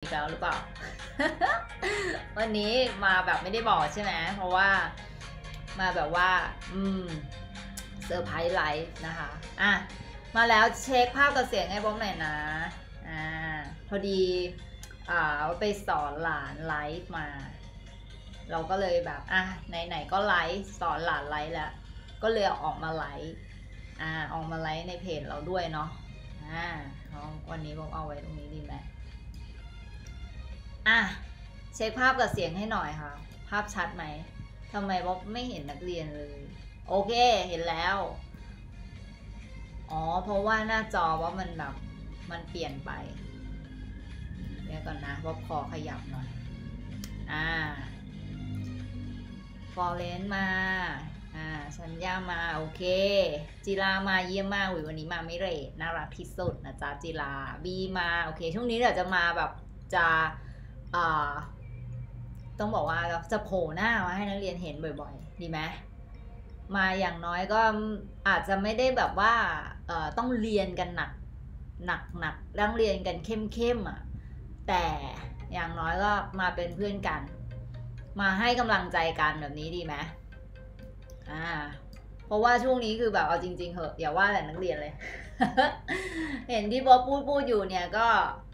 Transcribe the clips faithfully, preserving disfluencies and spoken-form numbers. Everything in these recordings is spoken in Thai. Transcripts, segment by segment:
กแล้วหรือเปล่า วันนี้มาแบบไม่ได้บอกใช่ไหมเพราะว่ามาแบบว่าอืมเซอร์ไพรส์ไลฟ์นะคะอ่ะมาแล้วเช็คภาพกับเสียงให้ผมหน่อยนะอ่าพอดีอ่าไปสอนหลานไลฟ์มาเราก็เลยแบบอ่ะไหนๆก็ไลฟ์สอนหลานไลฟ์แล้วก็เลยออกมาไลฟ์อ่าออกมาไลฟ์ในเพจเราด้วยเนาะอ่าวันนี้ผมเอาไว้ตรงนี้ดีไหมอ่ะเช็คภาพกับเสียงให้หน่อยค่ะภาพชัดไหมทำไมบ๊อบไม่เห็นนักเรียนเลยโอเคเห็นแล้วอ๋อเพราะว่าหน้าจอว่ามันแบบมันเปลี่ยนไปเดี๋ยวก่อนนะบ๊อบขอขยับหน่อยอ่าฟอร์เรนมาอ่าสัญญามาโอเคจิรามาเยี่ยมมากวันนี้มาไม่เรทน่ารักที่สุดนะจ๊ะจิราบีมาโอเคช่วงนี้เดี๋ยวจะมาแบบจะอ่าต้องบอกว่าจะโผล่หน้ามาให้นักเรียนเห็นบ่อยๆดีไหมมาอย่างน้อยก็อาจจะไม่ได้แบบว่าเอ่อต้องเรียนกันหนักหนักหนักร่างเรียนกันเข้มเข้มอ่ะแต่อย่างน้อยก็มาเป็นเพื่อนกันมาให้กำลังใจกันแบบนี้ดีไหมอ่าเพราะว่าช่วงนี้คือแบบเอาจริงๆเหอะอย่าว่าแต่นักเรียนเลย เห็นที่บ๊อบพูดพูดอยู่เนี่ยก็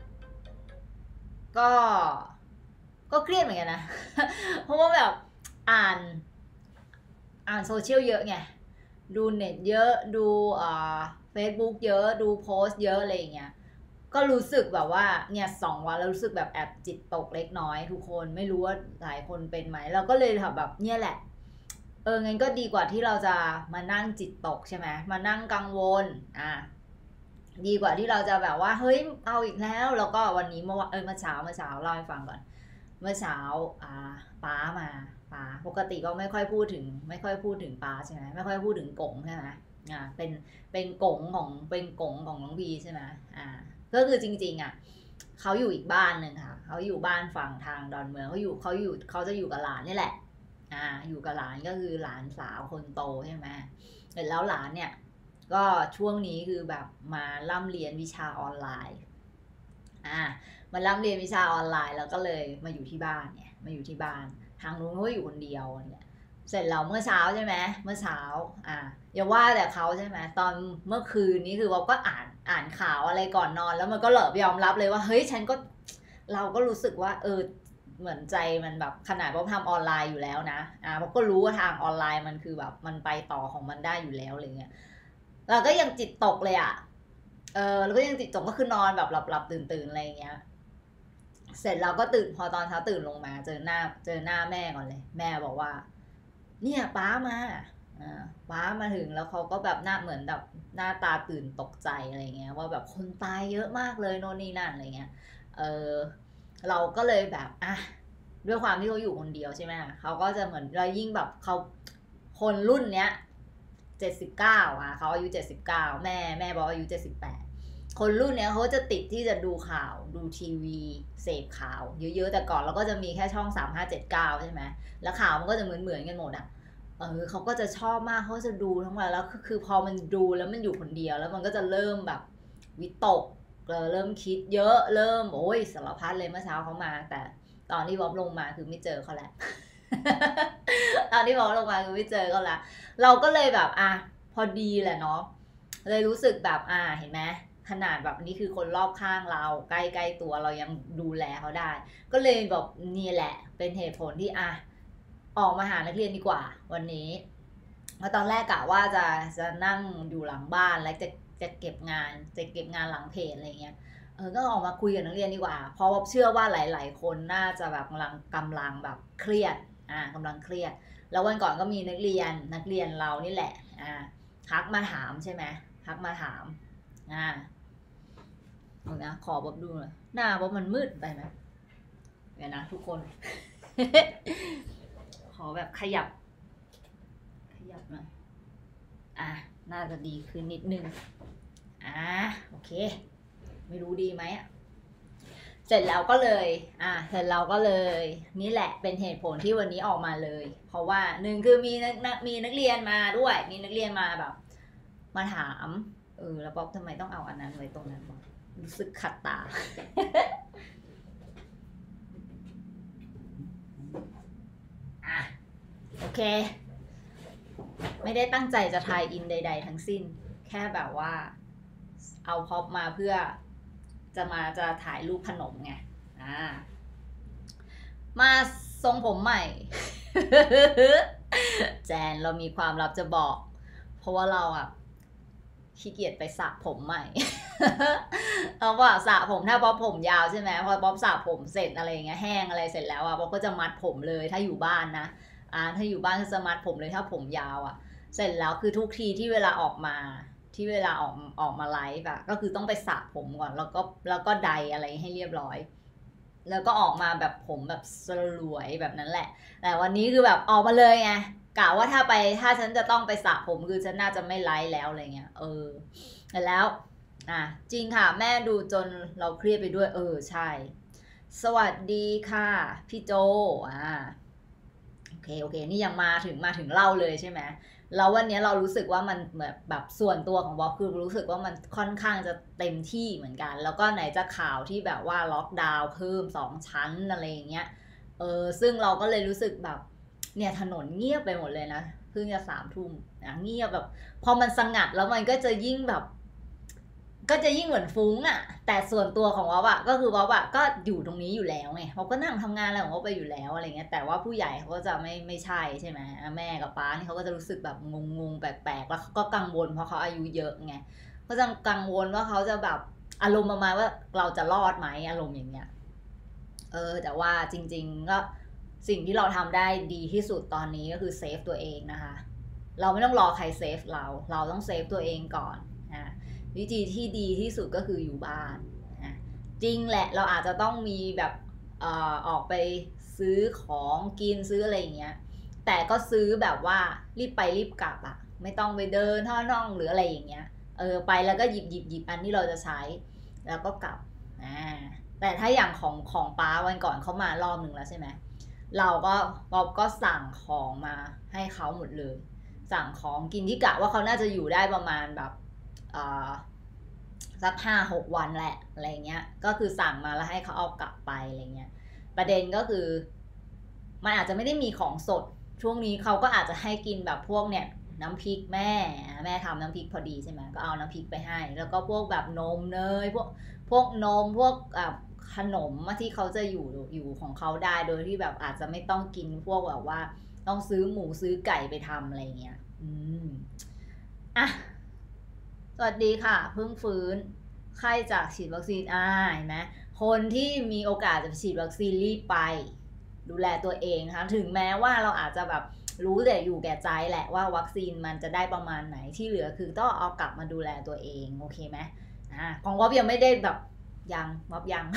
ก็ก็เครียดเหมือนกันนะ เพราะว่าแบบอ่านอ่านโซเชียลเยอะไงดูเน็ตเยอะดูอ่าเฟซบุ๊กเยอะดูโพสต์เยอะอะไรอย่างเงี้ยก็รู้สึกแบบว่าเนี่ยสองวันแล้วรู้สึกแบบแอบจิตตกเล็กน้อยทุกคนไม่รู้ว่าหลายคนเป็นไหมเราก็เลยแบบเนี่ยแหละเอองั้นก็ดีกว่าที่เราจะมานั่งจิตตกใช่ไหมมานั่งกังวลอ่ะดีกว่าที่เราจะแบบว่าเฮ้ยเอาอีกแล้วแล้วก็วันนี้เมื่อเออเมื่อเช้าเมื่อเช้าเล่าให้ฟังก่อนเมื่อเช้าอ่าป้ามาป้าปกติก็ไม่ค่อยพูดถึงไม่ค่อยพูดถึงป้าใช่ไหมไม่ค่อยพูดถึงกงใช่ไหมอ่าเป็นเป็นกงของเป็นกงของน้องบีใช่ไหมอ่าก็คือจริงๆอ่ะเขาอยู่อีกบ้านหนึ่งค่ะเขาอยู่บ้านฝั่งทางดอนเมืองเขาอยู่เขาอยู่เขาจะอยู่กับหลานนี่แหละอ่าอยู่กับหลานก็คือหลานสาวคนโตใช่ไหมเสร็จแล้วหลานเนี่ยก็ช่วงนี้คือแบบมาล่ำเรียนวิชาออนไลน์อ่ามาล่ำเรียนวิชาออนไลน์แล้วก็เลยมาอยู่ที่บ้านเนี่ยมาอยู่ที่บ้านทางนู้นเขาอยู่คนเดียวเนี่ยเสร็จแล้วเมื่อเช้าใช่ไหมเมื่อเช้าอ่าอย่าว่าแต่เขาใช่ไหมตอนเมื่อคืนนี้คือเราก็อ่านอ่านข่าวอะไรก่อนนอนแล้วมันก็เหลิบยอมรับเลยว่าเฮ้ยฉันก็เราก็รู้สึกว่าเออเหมือนใจมันแบบขนาดว่าทำออนไลน์อยู่แล้วนะอ่าเราก็รู้ว่าทางออนไลน์มันคือแบบมันไปต่อของมันได้อยู่แล้วอะไรเงี้ยเราก็ยังจิตตกเลยอ่ะเออแล้วก็ยังจิตตกก็คือนอนแบบหลับหลับตื่นตื่นอะไรเงี้ยเสร็จเราก็ตื่นพอตอนเช้าตื่นลงมาเจอหน้าเจอหน้าแม่ก่อนเลยแม่บอกว่าเนี่ยป้ามาอ่าป้ามาถึงแล้วเขาก็แบบหน้าเหมือนแบบหน้าตาตื่นตกใจอะไรเงี้ยว่าแบบคนตายเยอะมากเลยโน่นนี่นั่นอะไรเงี้ยเออเราก็เลยแบบอ่ะด้วยความที่เขาอยู่คนเดียวใช่ไหมเขาก็จะเหมือนเรายิ่งแบบเขาคนรุ่นเนี้ยเจ็ดสิบเก้าอ่ะเขาอายุเจ็ดสิบเก้าแม่แม่บอกอายุเจ็ดสิบแปดคนรุ่นเนี้ยเขาจะติดที่จะดูข่าวดูทีวีเสพข่าวเยอะๆแต่ก่อนเราก็จะมีแค่ช่องสามห้าเจ็ดเก้าใช่ไหมแล้วข่าวมันก็จะเหมือนๆกันหมดอ่ะเออเขาก็จะชอบมากเขาจะดูทั้งวันแล้วคือพอมันดูแล้วมันอยู่คนเดียวแล้วมันก็จะเริ่มแบบวิตกเริ่มคิดเยอะเริ่มโอ้ยสารพัดเลยเมื่อเช้าเขามาแต่ตอนที่บ๊อบลงมาคือไม่เจอเขาแล้ว ตอนที่บ๊อบลงมาคือไม่เจอเขาแล้วเราก็เลยแบบอ่ะพอดีแหละเนาะเลยรู้สึกแบบอ่าเห็นไหมขนาดแบบนี้คือคนรอบข้างเราใกล้ๆตัวเรายังดูแลเขาได้ก็เลยแบบนี่แหละเป็นเหตุผลที่อ่ะออกมาหานักเรียนดีกว่าวันนี้เมื่อตอนแรกกะว่าจะจะนั่งอยู่หลังบ้านแล้วจะจะเก็บงานจะเก็บงานหลังเพจอะไรเงี้ยเออก็ออกมาคุยกับนักเรียนดีกว่าเพราะว่าเชื่อว่าหลายๆคนน่าจะแบบกำลังกำลังแบบเครียดอ่ากำลังเครียดแล้ววันก่อนก็มีนักเรียนนักเรียนเรานี่แหละอ่าทักมาถามใช่ไหมทักมาถามอ่าเอานะขอบ๊อบดูหน่อยหน้าบ๊อบมันมืดไปไหมเดี๋ยวนะทุกคน ขอแบบขยับขยับหน่อยอ่ะน่าจะดีขึ้นนิดนึงอ่าโอเคไม่รู้ดีไหมอ่ะเสร็จแล้วก็เลยอ่ะเสร็จแล้วก็เลยนี่แหละเป็นเหตุผลที่วันนี้ออกมาเลยเพราะว่าหนึ่งคือมีนักมีนักเรียนมาด้วยมีนักเรียนมาแบบมาถามเออแล้วป๊อบทำไมต้องเอาอันนั้นไว้ตรงนั้นบอกรู้สึกขัดตาเคไม่ได้ตั้งใจจะทายอินใดๆทั้งสิ้นแค่แบบว่าเอาพ็อปมาเพื่อจะมาจะถ่ายรูปขนมไงอ่ามาทรงผมใหม่ แจนเรามีความลับจะบอก เพราะว่าเราอ่ะขี้เกียจไปสระผมใหม่ เราว่าสระผมถ้าป๊อปผมยาวใช่ไหมพอป๊อปสระผมเสร็จอะไรอย่างเงี้ยแห้งอะไรเสร็จแล้วอ่ะป๊อปก็จะมัดผมเลยถ้าอยู่บ้านนะอ่าถ้าอยู่บ้านก็จะมัดผมเลยถ้าผมยาวอ่ะเสร็จแล้วคือทุกทีที่เวลาออกมาที่เวลาออกออกมาไลฟ์อะก็คือต้องไปสระผมก่อนแล้วก็แล้วก็ไดอะไรให้เรียบร้อยแล้วก็ออกมาแบบผมแบบสลวยแบบนั้นแหละแต่วันนี้คือแบบออกมาเลยไงกะว่าถ้าไปถ้าฉันจะต้องไปสระผมคือฉันน่าจะไม่ไลฟ์แล้วอะไรเงี้ยเออแล้วอ่ะจริงค่ะแม่ดูจนเราเครียดไปด้วยเออใช่สวัสดีค่ะพี่โจอ่าโอเคโอเคนี่ยังมาถึงมาถึงเล่าเลยใช่ไหมแล้ววันนี้เรารู้สึกว่ามันแบบแบบส่วนตัวของบอสคือรู้สึกว่ามันค่อนข้างจะเต็มที่เหมือนกันแล้วก็ไหนจะข่าวที่แบบว่าล็อกดาวน์เพิ่มสองชั้นอะไรอย่างเงี้ยเออซึ่งเราก็เลยรู้สึกแบบเนี่ยถนนเงียบไปหมดเลยนะเพิ่งจะสามทุ่มนะเงียบแบบพอมันสงัดแล้วมันก็จะยิ่งแบบก็จะยิ่งเหมือนฟุ้งอ่ะแต่ส่วนตัวของวอฟอะก็คือวอฟอะก็อยู่ตรงนี้อยู่แล้วไงวอฟก็นั่งทำงานอะไรของวอฟไปอยู่แล้วอะไรเงี้ยแต่ว่าผู้ใหญ่เขาก็จะไม่ไม่ใช่ใช่ไหมแม่กับป้านี่เขาก็จะรู้สึกแบบงงงแปลกๆแล้วก็กังวลเพราะเขาอายุเยอะไงก็จะกังวลว่าเขาจะแบบอารมณ์ประมาณว่าเราจะรอดไหมอารมณ์อย่างเงี้ยเออแต่ว่าจริงๆก็สิ่งที่เราทำได้ดีที่สุดตอนนี้ก็คือเซฟตัวเองนะคะเราไม่ต้องรอใครเซฟเราเราต้องเซฟตัวเองก่อนอ่ะวิธีที่ดีที่สุดก็คืออยู่บ้านอ่ะจริงแหละเราอาจจะต้องมีแบบเอ่อออกไปซื้อของกินซื้ออะไรอย่างเงี้ยแต่ก็ซื้อแบบว่ารีบไปรีบกลับอะไม่ต้องไปเดินท่อน่องหรืออะไรอย่างเงี้ยเออไปแล้วก็หยิบหยิบหยิบอันที่เราจะใช้แล้วก็กลับอ่าแต่ถ้าอย่างของของป้าวันก่อนเขามารอบหนึ่งแล้วใช่ไหมเราก็ป๊อบก็สั่งของมาให้เขาหมดเลยสั่งของกินที่กะว่าเขาน่าจะอยู่ได้ประมาณแบบสักห้าหกวันแหละอะไรเงี้ยก็คือสั่งมาแล้วให้เขาเอากลับไปอะไรเงี้ยประเด็นก็คือมันอาจจะไม่ได้มีของสดช่วงนี้เขาก็อาจจะให้กินแบบพวกเนี่ยน้ำพริกแม่แม่ทำน้ำพริกพอดีใช่ไหมก็เอาน้ำพริกไปให้แล้วก็พวกแบบนมเนยพวกพวกนมพวกขนมที่เขาจะอยู่อยู่ของเขาได้โดยที่แบบอาจจะไม่ต้องกินพวกแบบว่าต้องซื้อหมูซื้อไก่ไปทำอะไรเงี้ยอืมอ่ะสวัสดีค่ะเพิ่งฟื้นไข้จากฉีดวัคซีนอ่าเห็นไหมคนที่มีโอกาสจะฉีดวัคซีนรีบไปดูแลตัวเองนะคะถึงแม้ว่าเราอาจจะแบบรู้แต่อยู่แก่ใจแหละว่าวัคซีนมันจะได้ประมาณไหนที่เหลือคือต้องเอากลับมาดูแลตัวเองโอเคไหมอ่าของวอบยังไม่ได้แบบยังวอบยัง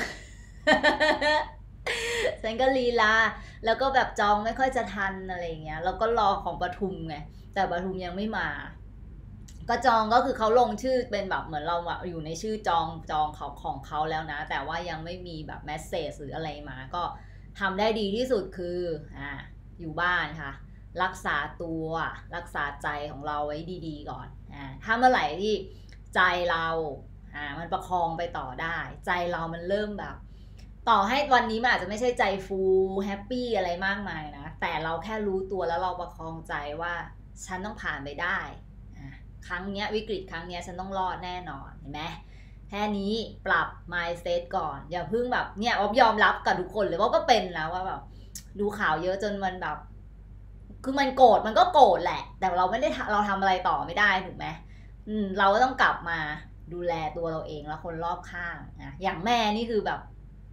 ฉันก็ลีลาแล้วก็แบบจองไม่ค่อยจะทันอะไรเงี้ยแล้วก็รอของปทุมไงแต่ปทุมยังไม่มาก็จองก็คือเขาลงชื่อเป็นแบบเหมือนเราอยู่ในชื่อจองจองเขาของเขาแล้วนะแต่ว่ายังไม่มีแบบแมสเซจหรืออะไรมาก็ทำได้ดีที่สุดคืออ่าอยู่บ้านค่ะรักษาตัวรักษาใจของเราไว้ดีๆก่อนอ่าถ้าเมื่อไหร่ที่ใจเราอ่ามันประคองไปต่อได้ใจเรามันเริ่มแบบต่อให้วันนี้มันอาจจะไม่ใช่ใจฟูแฮปปี้อะไรมากมายนะแต่เราแค่รู้ตัวแล้วเราประคองใจว่าฉันต้องผ่านไปได้ครั้งเนี้ยวิกฤตครั้งเนี้ยฉันต้องรอดแน่นอนเห็นไหมแค่นี้ปรับ mindset ก่อนอย่าเพิ่งแบบเนี่ยอ๊อบยอมรับกับทุกคนเลยว่าก็เป็นแล้วว่าแบบดูข่าวเยอะจนมันแบบคือมันโกรธมันก็โกรธแหละแต่เราไม่ได้เราทำอะไรต่อไม่ได้ถูกไหมอืมเราก็ต้องกลับมาดูแลตัวเราเองแล้วคนรอบข้างนะอย่างแม่นี่คือแบบ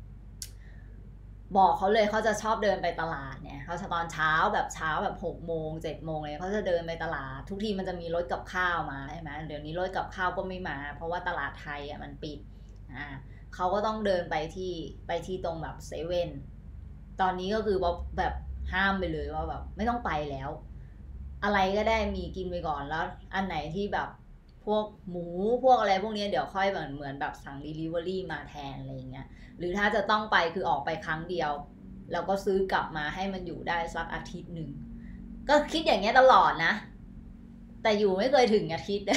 บอกเขาเลยเขาจะชอบเดินไปตลาดเนี่ยเขาตอนเช้าแบบเช้าแบบหกโมงเจ็ดโมงเลยเขาจะเดินไปตลาดทุกทีมันจะมีรถกับข้าวมาใช่ไหมเดี๋ยวนี้รถกับข้าวก็ไม่มาเพราะว่าตลาดไทยอ่ะมันปิดอ่าเขาก็ต้องเดินไปที่ไปที่ตรงแบบเซเว่นตอนนี้ก็คือแบบห้ามไปเลยว่าแบบไม่ต้องไปแล้วอะไรก็ได้มีกินไปก่อนแล้วอันไหนที่แบบพวกหมูพวกอะไรพวกนี้เดี๋ยวค่อยเหมือนเหมือนแบบสั่ง delivery มาแทนอะไรอย่างเงี้ยหรือถ้าจะต้องไปคือออกไปครั้งเดียวแล้วก็ซื้อกลับมาให้มันอยู่ได้สักอาทิตย์หนึ่งก็คิดอย่างเงี้ยตลอดนะแต่อยู่ไม่เคยถึงอาทิตย์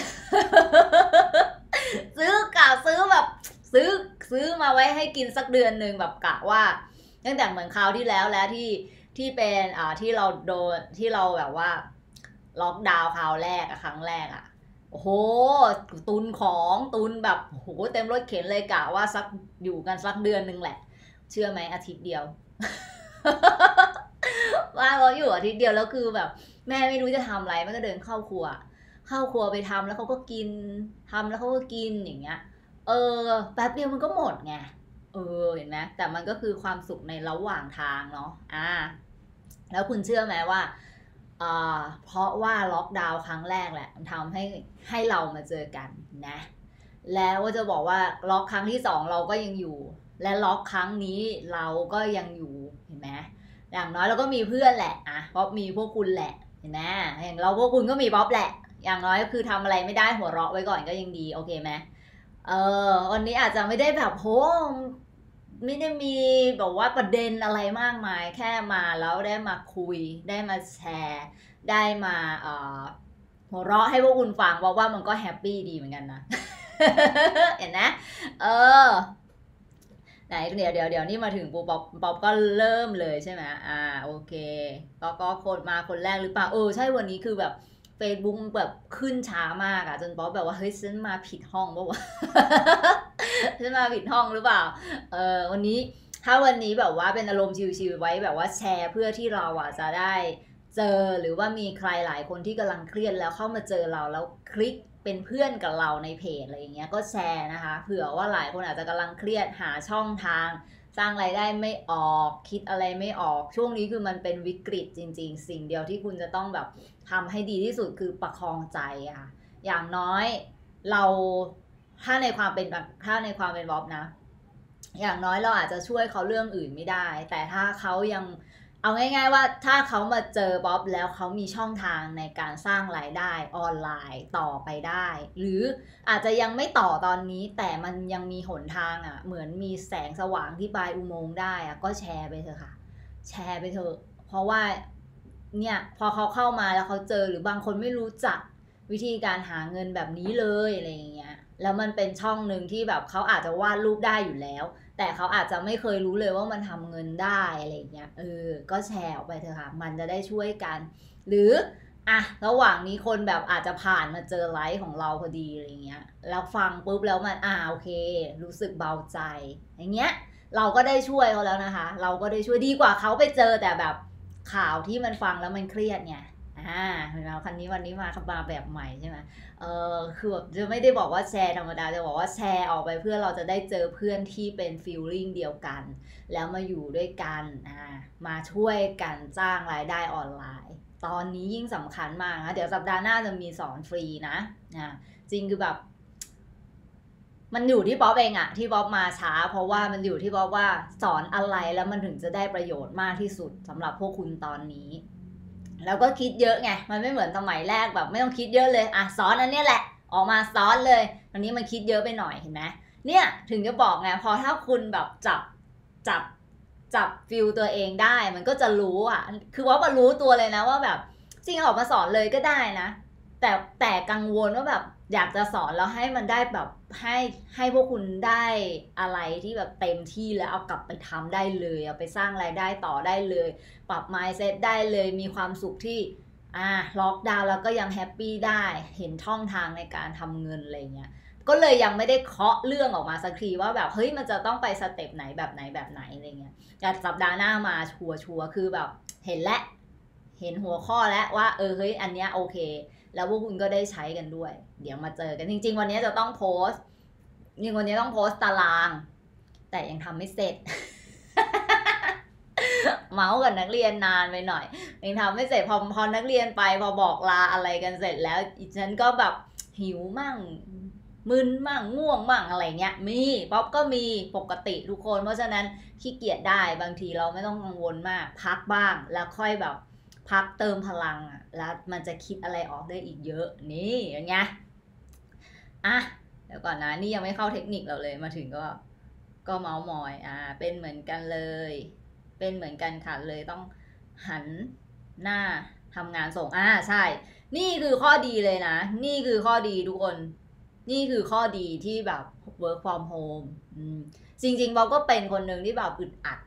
ซื้อกะซื้อแบบซื้อซื้อมาไว้ให้กินสักเดือนหนึ่งแบบกะว่าตั้งแต่เหมือนคราวที่แล้วแล้วที่ที่ที่เป็นอ่าที่เราโดนที่เราแบบว่าล็อกดาวน์คราวแรกอะครั้งแรกอะโอ้โหตุนของตุนแบบโอ้โหเต็มรถเข็นเลยกะว่าสักอยู่กันสักเดือนนึงแหละเชื่อไหมอาทิตย์เดียว ว่าเราอยู่อาทิตย์เดียวแล้วคือแบบแม่ไม่รู้จะทำอะไรแม่ก็เดินเข้าครัวเข้าครัวไปทำแล้วเขาก็กินทำแล้วเขาก็กินอย่างเงี้ยเออแป๊บเดียวมันก็หมดไงเออเห็นไหมแต่มันก็คือความสุขในระหว่างทางเนาะอ่าแล้วคุณเชื่อไหมว่าอ่าเพราะว่าล็อกดาวน์ครั้งแรกแหละมันทำให้ให้เรามาเจอกันนะแล้วก็จะบอกว่าล็อกครั้งที่สองเราก็ยังอยู่และล็อกครั้งนี้เราก็ยังอยู่เห็นไหมอย่างน้อยเราก็มีเพื่อนแหละอ่ะป๊อปมีพวกคุณแหละเห็นไหมอย่างเราพวกคุณก็มีป๊อปแหละอย่างน้อยก็คือทำอะไรไม่ได้หัวเราะไว้ก่อนก็ยังดีโอเคไหมเออวันนี้อาจจะไม่ได้แบบโหไม่ได้มีแบบว่าประเด็นอะไรมากมายแค่มาแล้วได้มาคุยได้มาแชร์ได้มาเอ่อหัวเราะให้พวกคุณฟังเพราะว่ามันก็แฮปปี้ดีเหมือนกันนะ เห็นนะเออไหนเดี๋ยวเดี๋ยวเดี๋ยวนี่มาถึงปูป๊อปป๊อปก็เริ่มเลยใช่ไหมอ่าโอเคก็ก็คนมาคนแรกหรือเปล่าเออใช่วันนี้คือแบบ Facebook แบบขึ้นช้ามากอะจนป๊อปแบบว่าเฮ้ยฉันมาผิดห้องป่าวะ ฉันมาผิดห้องหรือเปล่าเออวันนี้ถ้าวันนี้แบบว่าเป็นอารมณ์ชิลๆไว้แบบว่าแชร์เพื่อที่เราอะจะได้เจอหรือว่ามีใครหลายคนที่กำลังเครียดแล้วเข้ามาเจอเราแล้วคลิกเป็นเพื่อนกับเราในเพจอะไรอย่างเงี้ยก็แชร์นะคะเผื่อว่าหลายคนอาจจะกำลังเครียดหาช่องทางสร้างรายได้ไม่ออกคิดอะไรไม่ออกช่วงนี้คือมันเป็นวิกฤตจริงๆสิ่งเดียวที่คุณจะต้องแบบทำให้ดีที่สุดคือประคองใจค่ะอย่างน้อยเราถ้าในความเป็นถ้าในความเป็นบ๊อบนะอย่างน้อยเราอาจจะช่วยเขาเรื่องอื่นไม่ได้แต่ถ้าเขายังเอาง่ายๆว่าถ้าเขามาเจอบ๊อบแล้วเขามีช่องทางในการสร้างรายได้ออนไลน์ต่อไปได้หรืออาจจะยังไม่ต่อตอนนี้แต่มันยังมีหนทางอ่ะเหมือนมีแสงสว่างที่ปลายอุโมงค์ได้อ่ะก็แชร์ไปเถอะค่ะแชร์ไปเถอะเพราะว่าเนี่ยพอเขาเข้ามาแล้วเขาเจอหรือบางคนไม่รู้จักวิธีการหาเงินแบบนี้เลยอะไรอย่างเงี้ยแล้วมันเป็นช่องหนึ่งที่แบบเขาอาจจะวาดรูปได้อยู่แล้วแต่เขาอาจจะไม่เคยรู้เลยว่ามันทำเงินได้อะไรอย่างเงี้ยเออก็แชร์ออกไปเถอะค่ะมันจะได้ช่วยกันหรืออ่ะระหว่างนี้คนแบบอาจจะผ่านมาเจอไลฟ์ของเราพอดีอะไรเงี้ยแล้วฟังปุ๊บแล้วมันอ่าโอเครู้สึกเบาใจอย่างเงี้ยเราก็ได้ช่วยเขาแล้วนะคะเราก็ได้ช่วยดีกว่าเขาไปเจอแต่แบบข่าวที่มันฟังแล้วมันเครียดไงอ่าเห็นไหมคันนี้วันนี้มามาแบบใหม่ใช่ไหมเออคือแบบจะไม่ได้บอกว่าแชร์ธรรมดาจะบอกว่าแชร์ออกไปเพื่อเราจะได้เจอเพื่อนที่เป็นฟีลลิ่งเดียวกันแล้วมาอยู่ด้วยกันอ่ามาช่วยกันจ้างรายได้ออนไลน์ตอนนี้ยิ่งสำคัญมากนะเดี๋ยวสัปดาห์หน้าจะมีสอนฟรีนะอ่าจริงคือแบบมันอยู่ที่ป๊อปเองอะที่ป๊อปมาช้าเพราะว่ามันอยู่ที่ป๊อปว่าสอนอะไรแล้วมันถึงจะได้ประโยชน์มากที่สุดสำหรับพวกคุณตอนนี้แล้วก็คิดเยอะไงมันไม่เหมือนสมัยแรกแบบไม่ต้องคิดเยอะเลยอ่ะสอนอันนี้แหละออกมาสอนเลยอันนี้มันคิดเยอะไปหน่อยเห็นไหมเนี่ยถึงจะบอกไงพอถ้าคุณแบบจับจับจับฟิลตัวเองได้มันก็จะรู้อ่ะคือว่ามารู้ตัวเลยนะว่าแบบจริงออกมาสอนเลยก็ได้นะแต่แต่กังวลว่าแบบอยากจะสอนแล้วให้มันได้แบบให้ให้พวกคุณได้อะไรที่แบบเต็มที่แล้วเอากลับไปทำได้เลยเอาไปสร้างรายได้ต่อได้เลยปรับ mindset ได้เลยมีความสุขที่อ่าล็อกดาวน์แล้วก็ยังแฮปปี้ได้เห็นช่องทางในการทำเงินอะไรเงี้ยก็เลยยังไม่ได้เคาะเรื่องออกมาสักทีว่าแบบเฮ้ยมันจะต้องไปสเต็ปไหนแบบไหนแบบไหนอะไรเงี้ยแต่สัปดาห์หน้ามาชัวชัวคือแบบเห็นและเห็นหัวข้อแล้วว่าเออเฮ้ยอันเนี้ยโอเคแล้วพวกคุณก็ได้ใช้กันด้วยเดี๋ยวมาเจอกันจริงๆวันนี้จะต้องโพสต์จริงวันนี้ต้องโพสต์ตารางแต่ยังทำไม่เสร็จ เมาส์กับนักเรียนนานไปหน่อยยังทำไม่เสร็จพอพอนักเรียนไปพอบอกลาอะไรกันเสร็จแล้วอีฉันก็แบบหิวมั่งมึนมั่งง่วงมั่งอะไรเงี้ยมีป๊อปก็มีปกติทุกคนเพราะฉะนั้นขี้เกียจได้บางทีเราไม่ต้องกังวลมากพักบ้างแล้วค่อยแบบพักเติมพลังอ่ะแล้วมันจะคิดอะไรออกได้อีกเยอะนี่อย่างเงี้ยอ่ะเดี๋ยวก่อนนะนี่ยังไม่เข้าเทคนิคเราเลยมาถึงก็ก็เมาส์มอยอ่าเป็นเหมือนกันเลยเป็นเหมือนกันค่ะเลยต้องหันหน้าทำงานส่งอ่าใช่นี่คือข้อดีเลยนะนี่คือข้อดีทุกคนนี่คือข้อดีที่แบบ work from home อืมจริงๆเราก็เป็นคนหนึ่งที่แบบอึดอัดนะ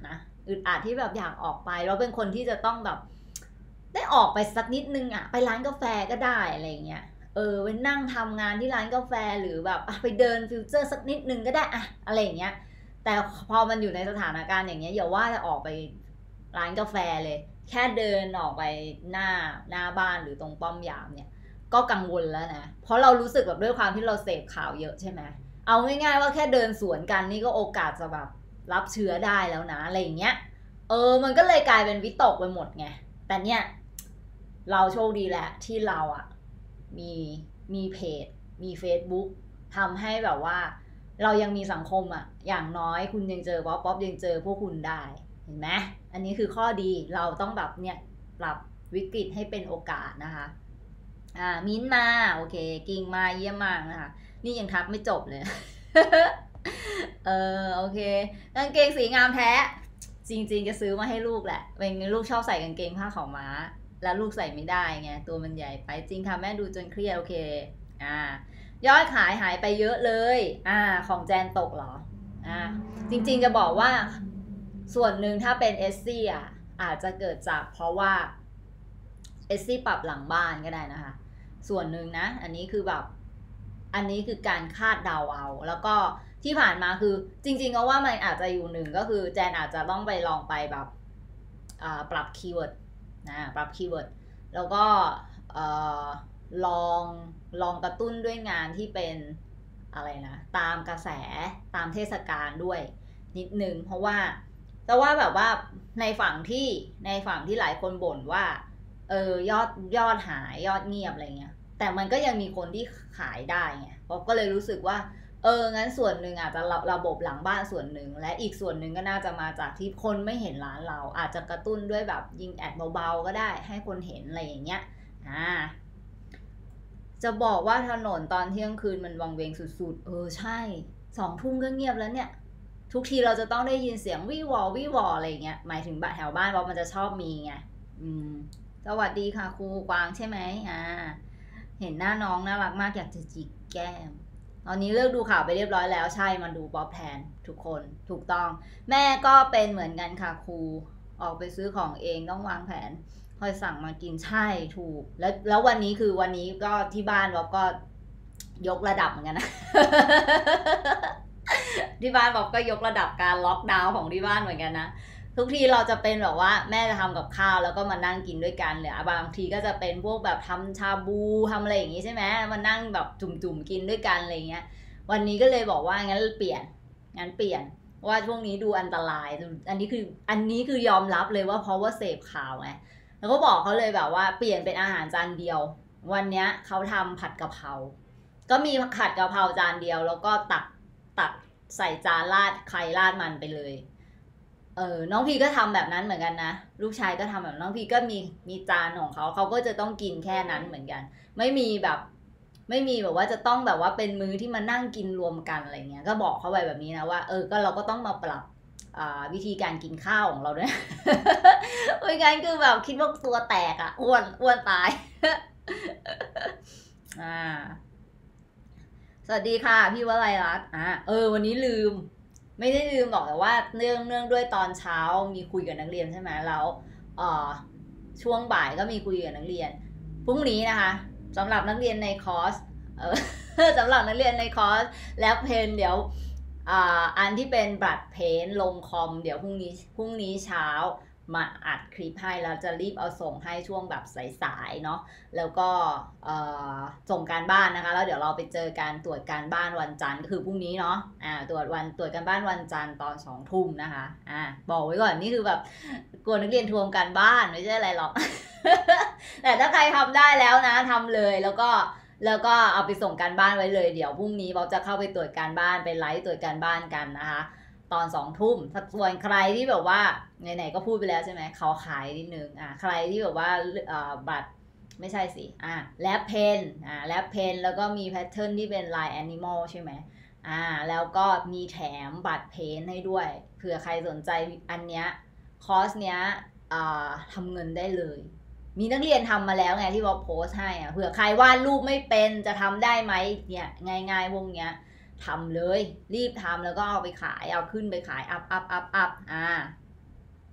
อึดอัดที่แบบอยากออกไปแล้วเป็นคนที่จะต้องแบบได้ออกไปสักนิดนึงอะไปร้านกาแฟก็ได้อะไรเงี้ยเออไปนั่งทำงานที่ร้านกาแฟหรือแบบไปเดินฟิวเจอร์สักนิดนึงก็ได้อะอะไรเงี้ยแต่พอมันอยู่ในสถานการณ์อย่างเงี้ยอย่าว่าจะออกไปร้านกาแฟเลยแค่เดินออกไปหน้าหน้าบ้านหรือตรงป้อมยามเนี่ยก็กังวลแล้วนะเพราะเรารู้สึกแบบด้วยความที่เราเสพข่าวเยอะใช่ไหมเอาง่ายๆว่าแค่เดินสวนกันนี่ก็โอกาสจะแบบรับเชื้อได้แล้วนะอะไรอย่างเงี้ยเออมันก็เลยกลายเป็นวิตกไปหมดไงแต่เนี่ยเราโชคดีแหละที่เราอะมีมีเพจมี Facebook ทำให้แบบว่าเรายังมีสังคมอะอย่างน้อยคุณยังเจอป๊อปป๊อปยังเจอพวกคุณได้เห็นไหมอันนี้คือข้อดีเราต้องแบบเนี่ยปรับวิกฤตให้เป็นโอกาสนะคะอ่ามิ้นมาโอเคกิ่งมาเยี่ยมมากนะคะนี่ยังทักไม่จบเลย เออโอเคกางเกงสีงามแท้จริงๆจะซื้อมาให้ลูกแหละเป็นลูกชอบใส่กางเกงผ้าขาวม้าแล้วลูกใส่ไม่ได้ไงตัวมันใหญ่ไปจริงค่ะแม่ดูจนเครียดโอเคอ่ายอดขายหายไปเยอะเลยอ่าของแจนตกเหรออ่าจริงๆจะบอกว่าส่วนหนึ่งถ้าเป็นเอสซี่อ่ะอาจจะเกิดจากเพราะว่าเอสซี่ปรับหลังบ้านก็ได้นะคะส่วนหนึ่งนะอันนี้คือแบบอันนี้คือการคาดเดาเอาแล้วก็ที่ผ่านมาคือจริงๆก็ว่ามันอาจจะอยู่หนึ่งก็คือแจนอาจจะต้องไปลองไปแบบปรับคีย์เวิร์ดนะปรับคีย์เวิร์ดแล้วก็ลองลองกระตุ้นด้วยงานที่เป็นอะไรนะตามกระแสตามเทศกาลด้วยนิดนึงเพราะว่าแต่ว่าแบบว่าในฝั่งที่ในฝั่งที่หลายคนบ่นว่าเออยอดยอดหายยอดเงียบอะไรเงี้ยแต่มันก็ยังมีคนที่ขายได้ไงป๊อปก็เลยรู้สึกว่าเอองั้นส่วนหนึ่งอาจจะระบบหลังบ้านส่วนหนึ่งและอีกส่วนหนึ่งก็น่าจะมาจากที่คนไม่เห็นร้านเราอาจจะกระตุ้นด้วยแบบยิงแอดเบาๆก็ได้ให้คนเห็นอะไรอย่างเงี้ยอ่าจะบอกว่าถนนตอนเที่ยงคืนมันวังเวงสุดๆเออใช่สองทุ่มก็เงียบแล้วเนี่ยทุกทีเราจะต้องได้ยินเสียงวี่วอวี่วออะไรเงี้ยหมายถึงแถวบ้านเรามันจะชอบมีไงอืมสวัสดีค่ะครูกวางใช่ไหมอ่าเห็นหน้าน้องน่ารักมากอยากจะจิกแก้มตอนนี้เลิกดูข่าวไปเรียบร้อยแล้วใช่มาดูป๊อปแทนทุกคนถูกต้องแม่ก็เป็นเหมือนกันค่ะครูออกไปซื้อของเองต้องวางแผนค่อยสั่งมากินใช่ถูกแล้วแล้ววันนี้คือวันนี้ก็ที่บ้านเราก็ยกระดับเหมือนกันนะ ที่บ้านบอกก็ยกระดับการล็อกดาวน์ของที่บ้านเหมือนกันนะทุกทีเราจะเป็นแบบว่าแม่จะทำกับข้าวแล้วก็มานั่งกินด้วยกันหรือบางทีก็จะเป็นพวกแบบทำชาบูทำอะไรอย่างงี้ใช่ไหมมานั่งแบบจุ่มๆกินด้วยกันอะไรเงี้ยวันนี้ก็เลยบอกว่างั้นเปลี่ยนงั้นเปลี่ยนว่าช่วงนี้ดูอันตรายอันนี้คืออันนี้คือยอมรับเลยว่าเพราะว่าเสพข่าวไงแล้วก็บอกเขาเลยแบบว่าเปลี่ยนเป็นอาหารจานเดียววันนี้เขาทำผัดกะเพราก็มีผัดกะเพราจานเดียวแล้วก็ตักตักใส่จานราดไข่ราดมันไปเลยเออน้องพีก็ทำแบบนั้นเหมือนกันนะลูกชายก็ทำแบบน้องพีก็มีมีจานของเขาเขาก็จะต้องกินแค่นั้นเหมือนกันไม่มีแบบไม่มีแบบว่าจะต้องแบบว่าเป็นมื้อที่มานั่งกินรวมกันอะไรเงี้ยก็บอกเขาไปแบบนี้นะว่าเออก็เราก็ต้องมาปรับวิธีการกินข้าวของเราด้วยไม่งั้นคือแบบคิดว่าตัวแตกอ่ะอ้วนอ้วนตายอ่าสวัสดีค่ะพี่วลัยรัตน์อ่าเออวันนี้ลืมไม่ได้ลืมหรอกแต่ว่าเนื่องเนื่องด้วยตอนเช้ามีคุยกับนักเรียนใช่ไหมแล้วเอ่อช่วงบ่ายก็มีคุยกับนักเรียนพรุ่งนี้นะคะสำหรับนักเรียนในคอร์สเออ สำหรับนักเรียนในคอร์สแล้วเพนเดี๋ยวอ่าอันที่เป็นบัตรเพนลงคอมเดี๋ยวพรุ่งนี้พรุ่งนี้เช้ามาอัดคลิปให้แล้วจะรีบเอาส่งให้ช่วงแบบสายๆเนาะแล้วก็ส่งการบ้านนะคะแล้วเดี๋ยวเราไปเจอการตรวจการบ้านวันจันทร์ก็คือพรุ่งนี้เนาะอ่าตรวจวันตรวจการบ้านวันจันทร์ตอนสองทุ่มนะคะอ่าบอกไว้ก่อนนี่คือแบบกลัวนักเรียนทวงการบ้านไม่ใช่อะไรหรอก แต่ถ้าใครทำได้แล้วนะทำเลยแล้วก็แล้วก็เอาไปส่งการบ้านไว้เลยเดี๋ยวพรุ่งนี้เราจะเข้าไปตรวจการบ้านไปไลฟ์ตรวจการบ้านกันนะคะตอนสองทุ่มส่วนใครที่แบบว่าไหนๆก็พูดไปแล้วใช่ไหมเขาขายนิดนึงอ่าใครที่แบบว่าบัตรไม่ใช่สิอ่าแลปเพนอ่าแลปเพนแล้วก็มีแพทเทิร์นที่เป็นลายแอนิมอลใช่ไหมอ่าแล้วก็มีแถมบัตรเพนให้ด้วยเผื่อใครสนใจอันเนี้ยคอร์สเนี้ยอ่าทำเงินได้เลยมีนักเรียนทำมาแล้วไงที่ว่าโพสให้อ่ะเผื่อใครวาดรูปไม่เป็นจะทำได้ไหมเนี่ยง่ายๆวงเนี้ยทำเลยรีบทำแล้วก็เอาไปขายเอาขึ้นไปขายอัพอัพอัพอัพอ่า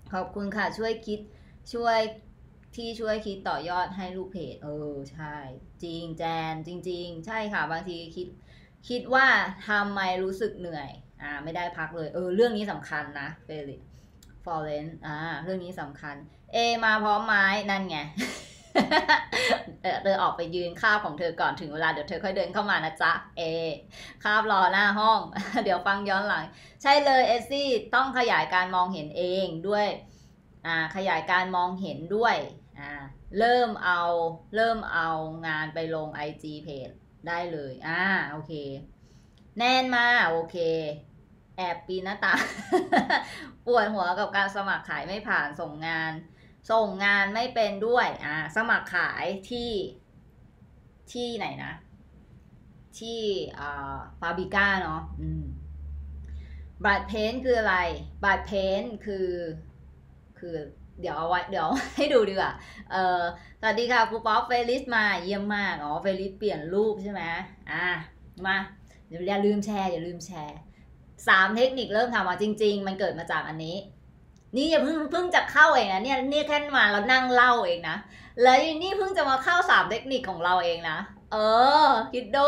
ขอบคุณค่ะช่วยคิดช่วยที่ช่วยคิดต่อยอดให้ลูกเพจเออใช่จริงแจนจริงๆใช่ค่ะบางทีคิดคิดว่าทำไมรู้สึกเหนื่อยอ่าไม่ได้พักเลยเออเรื่องนี้สำคัญนะเฟลิกฟอเรนอ่าเรื่องนี้สำคัญเอมาพร้อมไม้นั่นไง เออเธอออกไปยืนคาบของเธอก่อนถึงเวลาเดี๋ยวเธอค่อยเดินเข้ามานะจ๊ะเอคาบรอหน้าห้อง เดี๋ยวฟังย้อนหลังใช่เลยเอซี่ต้องขยายการมองเห็นเองด้วยอ่าขยายการมองเห็นด้วยอ่าเริ่มเอาเริ่มเอางานไปลง ไอ จี Page ได้เลยอ่าโอเคแน่นมาโอเคแอบปีนหน้าตาง ปวดหัวกับการสมัครขายไม่ผ่านส่งงาน ส่งงานไม่เป็นด้วยอ่าสมัครขายที่ที่ไหนนะ ที่อ่าฟาบิก้าเนาะอืมบัตรเพนคืออะไรบัตรเพนคือคือเดี๋ยวเอาไว้เดี๋ยวให้ดูดีกว่าเออสวัสดีค่ะครูป๊อปเฟลิสมาเยี่ยมมากอ๋อเฟลิสเปลี่ยนรูปใช่ไหมอ่ามาเดี๋ยวอย่าลืมแชร์อย่าลืมแชร์สามเทคนิคเริ่มทำมาจริงๆมันเกิดมาจากอันนี้นี่อย่าเพิ่งเพิ่งจะเข้าเองนะเนี่ยนี่แค่มาแล้วนั่งเล่าเองนะแล้วนี่เพิ่งจะมาเข้าสามเทคนิคของเราเองนะเออคิดดู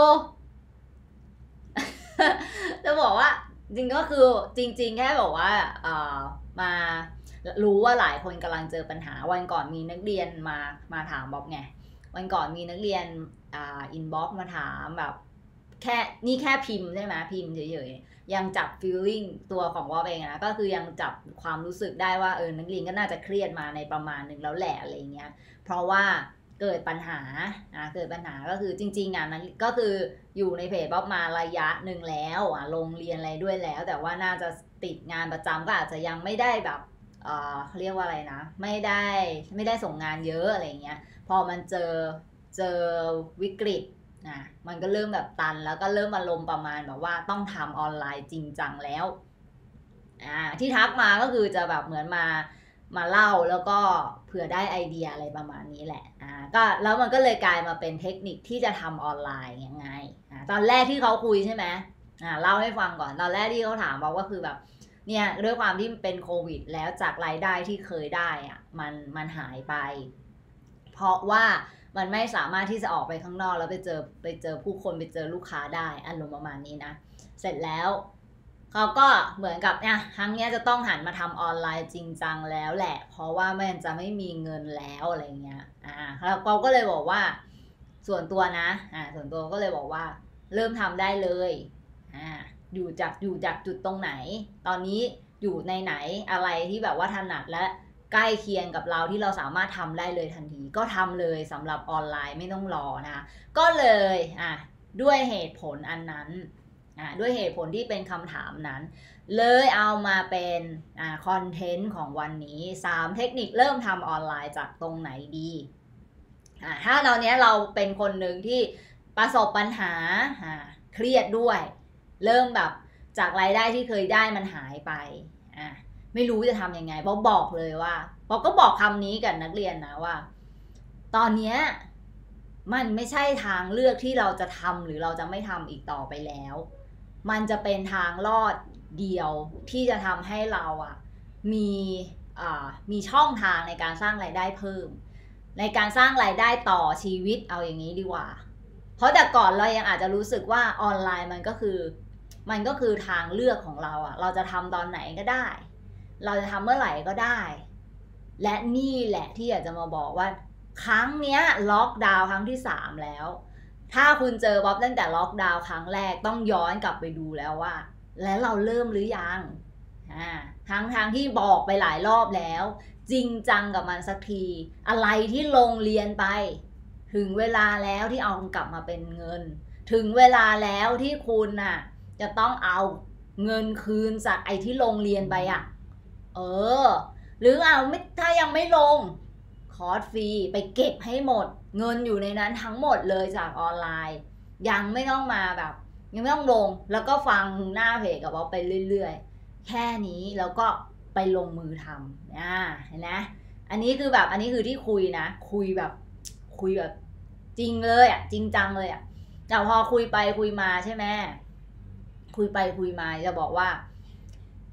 จะบอกว่าจริงก็คือจริงๆแค่บอกว่าเอ่อมารู้ว่าหลายคนกำลังเจอปัญหาวันก่อนมีนักเรียนมามาถามบอกไงวันก่อนมีนักเรียนอ่าอินบ็อกซ์มาถามแบบแค่นี่แค่พิมพ์ใช่ไหมพิมพ์เฉยๆยังจับ feeling ตัวของวอลเองนะก็คือยังจับความรู้สึกได้ว่าเออนักเรียนก็น่าจะเครียดมาในประมาณหนึ่งแล้วแหละอะไรเงี้ยเพราะว่าเกิดปัญหาอ่าเกิดปัญหาก็คือจริงๆอ่ะนั้นก็คืออยู่ในเพจบ๊อบมาระยะหนึ่งแล้วอ่ะลงเรียนอะไรด้วยแล้วแต่ว่าน่าจะติดงานประจำก็อาจจะยังไม่ได้แบบเอ่อเรียกว่าอะไรนะไม่ได้ไม่ได้ส่งงานเยอะอะไรเงี้ยพอมันเจอเจอวิกฤตนะมันก็เริ่มแบบตันแล้วก็เริ่มอารมณ์ประมาณแบบว่าต้องทำออนไลน์จริงจังแล้วอ่าที่ทักมาก็คือจะแบบเหมือนมามาเล่าแล้วก็เผื่อได้ไอเดียอะไรประมาณนี้แหละอ่าก็แล้วมันก็เลยกลายมาเป็นเทคนิคที่จะทำออนไลน์ยังไงอ่าตอนแรกที่เขาคุยใช่ไหมอ่าเล่าให้ฟังก่อนตอนแรกที่เขาถามบอกว่าคือแบบเนี่ยด้วยความที่เป็นโควิดแล้วจากรายได้ที่เคยได้อ่ะมันมันหายไปเพราะว่ามันไม่สามารถที่จะออกไปข้างนอกแล้วไปเจอไปเจอผู้คนไปเจอลูกค้าได้อารมณ์ประมาณนี้นะเสร็จแล้วเขาก็เหมือนกับเนี่ยครั้งนี้จะต้องหันมาทำออนไลน์จริงจังแล้วแหละเพราะว่ามันจะไม่มีเงินแล้วอะไรเงี้ยอ่าแล้วเขาก็เลยบอกว่าส่วนตัวนะอ่าส่วนตัวก็เลยบอกว่าเริ่มทำได้เลยอ่าอยู่จากอยู่จากจุดตรงไหนตอนนี้อยู่ในไหนอะไรที่แบบว่าถนัดและใกล้เคียงกับเราที่เราสามารถทำได้เลยทันทีก็ทำเลยสำหรับออนไลน์ไม่ต้องรอนะคะก็เลยอ่ะด้วยเหตุผลอันนั้นอ่ะด้วยเหตุผลที่เป็นคำถามนั้นเลยเอามาเป็นอ่าคอนเทนต์ของวันนี้สามเทคนิคเริ่มทำออนไลน์จากตรงไหนดีอ่าถ้าตอนนี้เราเป็นคนหนึ่งที่ประสบปัญหาอ่าเครียดด้วยเริ่มแบบจากรายได้ที่เคยได้มันหายไปอ่าไม่รู้จะทำยังไงบอกบอกเลยว่าบอกก็บอกคำนี้กับนักเรียนนะว่าตอนนี้มันไม่ใช่ทางเลือกที่เราจะทำหรือเราจะไม่ทำอีกต่อไปแล้วมันจะเป็นทางรอดเดียวที่จะทำให้เราอ่ะมีอ่ามีช่องทางในการสร้างรายได้เพิ่มในการสร้างรายได้ต่อชีวิตเอาอย่างนี้ดีกว่าเพราะแต่ก่อนเรายังอาจจะรู้สึกว่าออนไลน์มันก็คือมันก็คือทางเลือกของเราอ่ะเราจะทำตอนไหนก็ได้เราจะทำเมื่อไหร่ก็ได้และนี่แหละที่อยากจะมาบอกว่าครั้งเนี้ยล็อกดาวน์ครั้งที่สามแล้วถ้าคุณเจอบ๊อบตั้งแต่ล็อกดาวน์ครั้งแรกต้องย้อนกลับไปดูแล้วว่าแล้วเราเริ่มหรือยังอ่าทั้งทางที่บอกไปหลายรอบแล้วจริงจังกับมันสักทีอะไรที่ลงเรียนไปถึงเวลาแล้วที่เอากลับมาเป็นเงินถึงเวลาแล้วที่คุณน่ะจะต้องเอาเงินคืนจากไอ้ที่ลงเรียนไปอ่ะเออหรือเอาไม่ถ้ายังไม่ลงคอร์สฟรีไปเก็บให้หมดเงินอยู่ในนั้นทั้งหมดเลยจากออนไลน์ยังไม่ต้องมาแบบยังไม่ต้องลงแล้วก็ฟังหน้าเพจกับว่าไปเรื่อยๆแค่นี้แล้วก็ไปลงมือทำอ่าเห็นไหมอันนี้คือแบบอันนี้คือที่คุยนะคุยแบบคุยแบบจริงเลยอ่ะจริงจังเลยอ่ะแต่พอคุยไปคุยมาใช่ไหมคุยไปคุยมาจะบอกว่า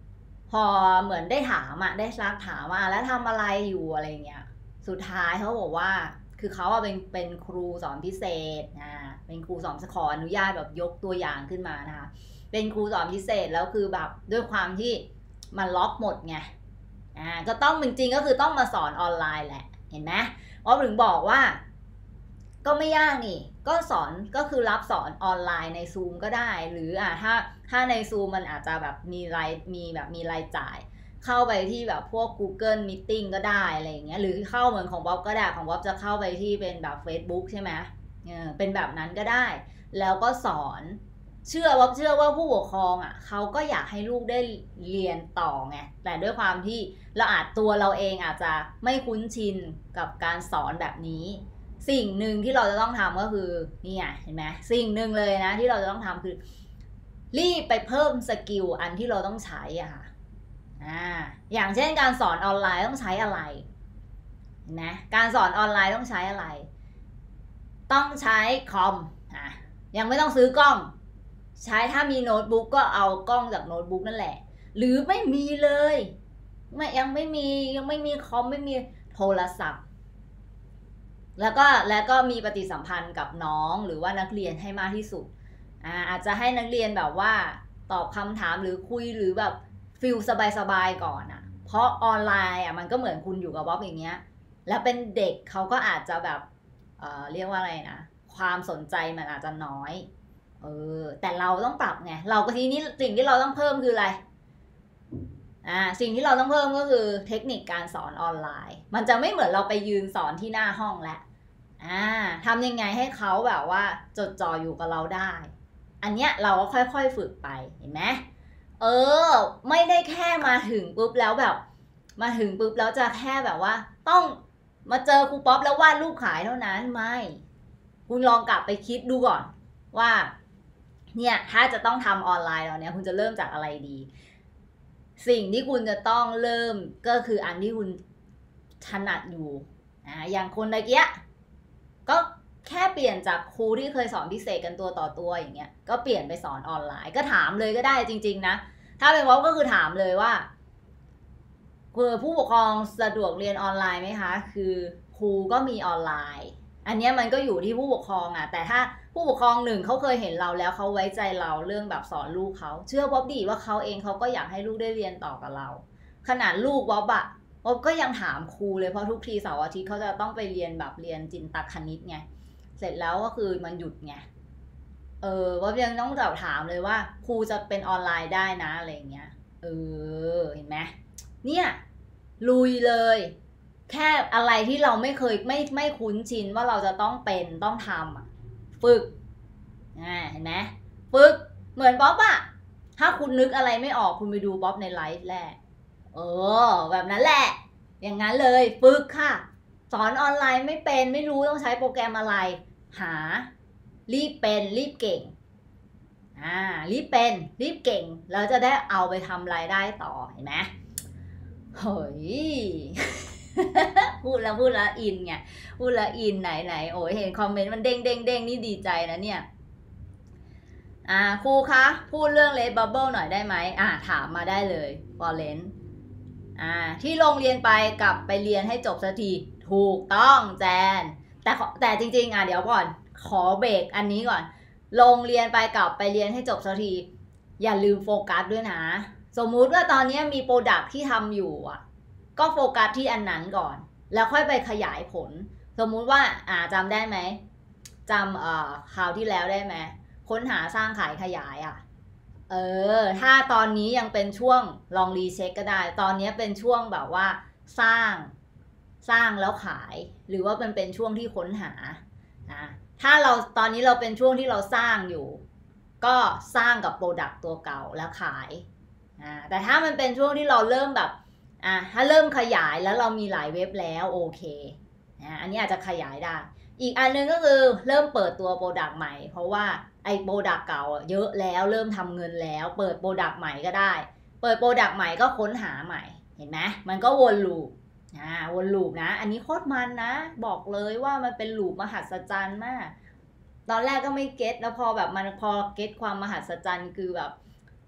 พอเหมือนได้ถามอ่ะได้ซักถามว่าแล้วทำอะไรอยู่อะไรเงี้ยสุดท้ายเขาบอกว่าคือเขาเป็นเป็นครูสอนพิเศษนะเป็นครูสอนขออนุญาตแบบยกตัวอย่างขึ้นมานะคะเป็นครูสอนพิเศษแล้วคือแบบด้วยความที่มันล็อกหมดไงอ่าก็ต้องจริงๆก็คือต้องมาสอนออนไลน์แหละเห็นไหมเพราะถึงบอกว่าก็ไม่ยากนี่ก็สอนก็คือรับสอนออนไลน์ใน Zoom ก็ได้หรืออ่าถ้าถ้าใน Zoom มันอาจจะแบบมีรายมีแบบมีรายจ่ายเข้าไปที่แบบพวก Google Meeting ก็ได้อะไรอย่างเงี้ยหรือเข้าเหมือนของบ๊อบก็ได้ของบ๊อบจะเข้าไปที่เป็นแบบ Facebook ใช่ไหมเออเป็นแบบนั้นก็ได้แล้วก็สอนเชื่อว่าเชื่อว่าผู้ปกครองอ่ะเขาก็อยากให้ลูกได้เรียนต่อไงแต่ด้วยความที่เราอาจตัวเราเองอาจจะไม่คุ้นชินกับการสอนแบบนี้สิ่งหนึ่งที่เราจะต้องทำก็คือนี่ไงเห็นไหมสิ่งหนึ่งเลยนะที่เราจะต้องทำคือรีบไปเพิ่มสกิลอันที่เราต้องใช้อะค่ะอ่าอย่างเช่นการสอนออนไลน์ต้องใช้อะไรเห็นไหมการสอนออนไลน์ต้องใช้อะไรต้องใช้คอมอ่ะยังไม่ต้องซื้อกล้องใช้ถ้ามีโน้ตบุ๊กก็เอากล้องจากโน้ตบุ๊กนั่นแหละหรือไม่มีเลยไม่ยังไม่มียังไม่มีคอมไม่มีโทรศัพท์แล้วก็แล้วก็มีปฏิสัมพันธ์กับน้องหรือว่านักเรียนให้มากที่สุดอ่าอาจจะให้นักเรียนแบบว่าตอบคำถามหรือคุยหรือแบบฟิลสบายๆก่อนอ่ะเพราะออนไลน์อ่ะมันก็เหมือนคุณอยู่กับบ๊อบอย่างเงี้ยแล้วเป็นเด็กเขาก็อาจจะแบบเอ่อเรียกว่าอะไรนะความสนใจมันอาจจะน้อยเออแต่เราต้องปรับไงเราก็ทีนี้สิ่งที่เราต้องเพิ่มคืออะไรอ่าสิ่งที่เราต้องเพิ่มก็คือเทคนิคการสอนออนไลน์มันจะไม่เหมือนเราไปยืนสอนที่หน้าห้องแล้วอ่าทำยังไงให้เขาแบบว่าจดจ่ออยู่กับเราได้อันเนี้ยเราก็ค่อยๆฝึกไปเห็นไหมเออไม่ได้แค่มาถึงปุ๊บแล้วแบบมาถึงปุ๊บแล้วจะแค่แบบว่าต้องมาเจอครูป๊อปแล้ววาดรูปขายเท่านั้นไม่คุณลองกลับไปคิดดูก่อนว่าเนี่ยถ้าจะต้องทำออนไลน์แล้วเนี่ยคุณจะเริ่มจากอะไรดีสิ่งที่คุณจะต้องเริ่มก็คืออันที่คุณถนัดอยู่อ่าอย่างคนตะเกียก็แค่เปลี่ยนจากครูที่เคยสอนพิเศษกันตัวต่อตัวอย่างเงี้ยก็เปลี่ยนไปสอนออนไลน์ก็ถามเลยก็ได้จริงๆนะถ้าเป็นว่าก็คือถามเลยว่าคือผู้ปกครองสะดวกเรียนออนไลน์ไหมคะคือครูก็มีออนไลน์อันนี้มันก็อยู่ที่ผู้ปกครองอ่ะแต่ถ้าผู้ปกครองหนึ่งเขาเคยเห็นเราแล้วเขาไว้ใจเราเรื่องแบบสอนลูกเขาเชื่อบ๊อบดีว่าเขาเองเขาก็อยากให้ลูกได้เรียนต่อกับเราขนาดลูกบ๊อบอะบ๊อบก็ยังถามครูเลยเพราะทุกทีเสาร์อาทิตย์เขาจะต้องไปเรียนแบบเรียนจินตคณิตไงเสร็จแล้วก็คือมันหยุดไงเออบ๊อบยังต้องถามเลยว่าครูจะเป็นออนไลน์ได้นะอะไรเงี้ยเออเห็นไหมเนี่ยลุยเลยแค่อะไรที่เราไม่เคยไม่ไม่คุ้นชินว่าเราจะต้องเป็นต้องทำอ่ะฝึกอ่าเห็นไหมฝึกเหมือนป๊อปอะถ้าคุณนึกอะไรไม่ออกคุณไปดูป๊อปในไลฟ์แรกเออแบบนั้นแหละอย่างนั้นเลยฝึกค่ะสอนออนไลน์ไม่เป็นไม่รู้ต้องใช้โปรแกรมอะไรหารีบเป็นรีบเก่งอ่ารีบเป็นรีบเก่งแล้วจะได้เอาไปทำรายได้ต่อเห็นไหมเฮ้ย พูดแล้วพูดแล้วอินไงพูดแล้วอินไหนไหนโอ้ยเห็นคอมเมนต์มันเด้งเด้งเด้งนี่ดีใจนะเนี่ยอ่าครูคะพูดเรื่องเลดบับเบิลหน่อยได้ไหมอ่าถามมาได้เลยฟอเรนอ่าที่โรงเรียนไปกลับไปเรียนให้จบสักทีถูกต้องแจนแต่แต่จริงๆอ่ะเดี๋ยวก่อนขอเบรกอันนี้ก่อนโรงเรียนไปกลับไปเรียนให้จบสักทีอย่าลืมโฟกัสด้วยนะสมมุติว่าตอนนี้มีโปรดักที่ทำอยู่อ่ะก็โฟกัสที่อันนั้นก่อนแล้วค่อยไปขยายผลสมมุติว่าอ่าจำได้ไหมจำเอ่อคราวที่แล้วได้ไหมค้นหาสร้างขายขยายอ่ะเออถ้าตอนนี้ยังเป็นช่วงลองรีเช็คก็ได้ตอนนี้เป็นช่วงแบบว่าสร้างสร้างแล้วขายหรือว่ามันเป็นช่วงที่ค้นหานะถ้าเราตอนนี้เราเป็นช่วงที่เราสร้างอยู่ก็สร้างกับโปรดักต์ตัวเก่าแล้วขายอ่าแต่ถ้ามันเป็นช่วงที่เราเริ่มแบบอ่ะถ้าเริ่มขยายแล้วเรามีหลายเว็บแล้วโอเคอ่ะอันนี้อาจจะขยายได้อีกอันนึงก็คือเริ่มเปิดตัวโปรดักต์ใหม่เพราะว่าไอ้โปรดักต์เก่าเยอะแล้วเริ่มทำเงินแล้วเปิดโปรดักต์ใหม่ก็ได้เปิดโปรดักต์ใหม่ก็ค้นหาใหม่เห็นไหมมันก็วนลูปอ่าวนลูปนะอันนี้โคตรมันนะบอกเลยว่ามันเป็นลูปมหัศจรรย์มากตอนแรกก็ไม่เก็ตแล้วพอแบบมันพอเก็ตความมหัศจรรย์คือแบบ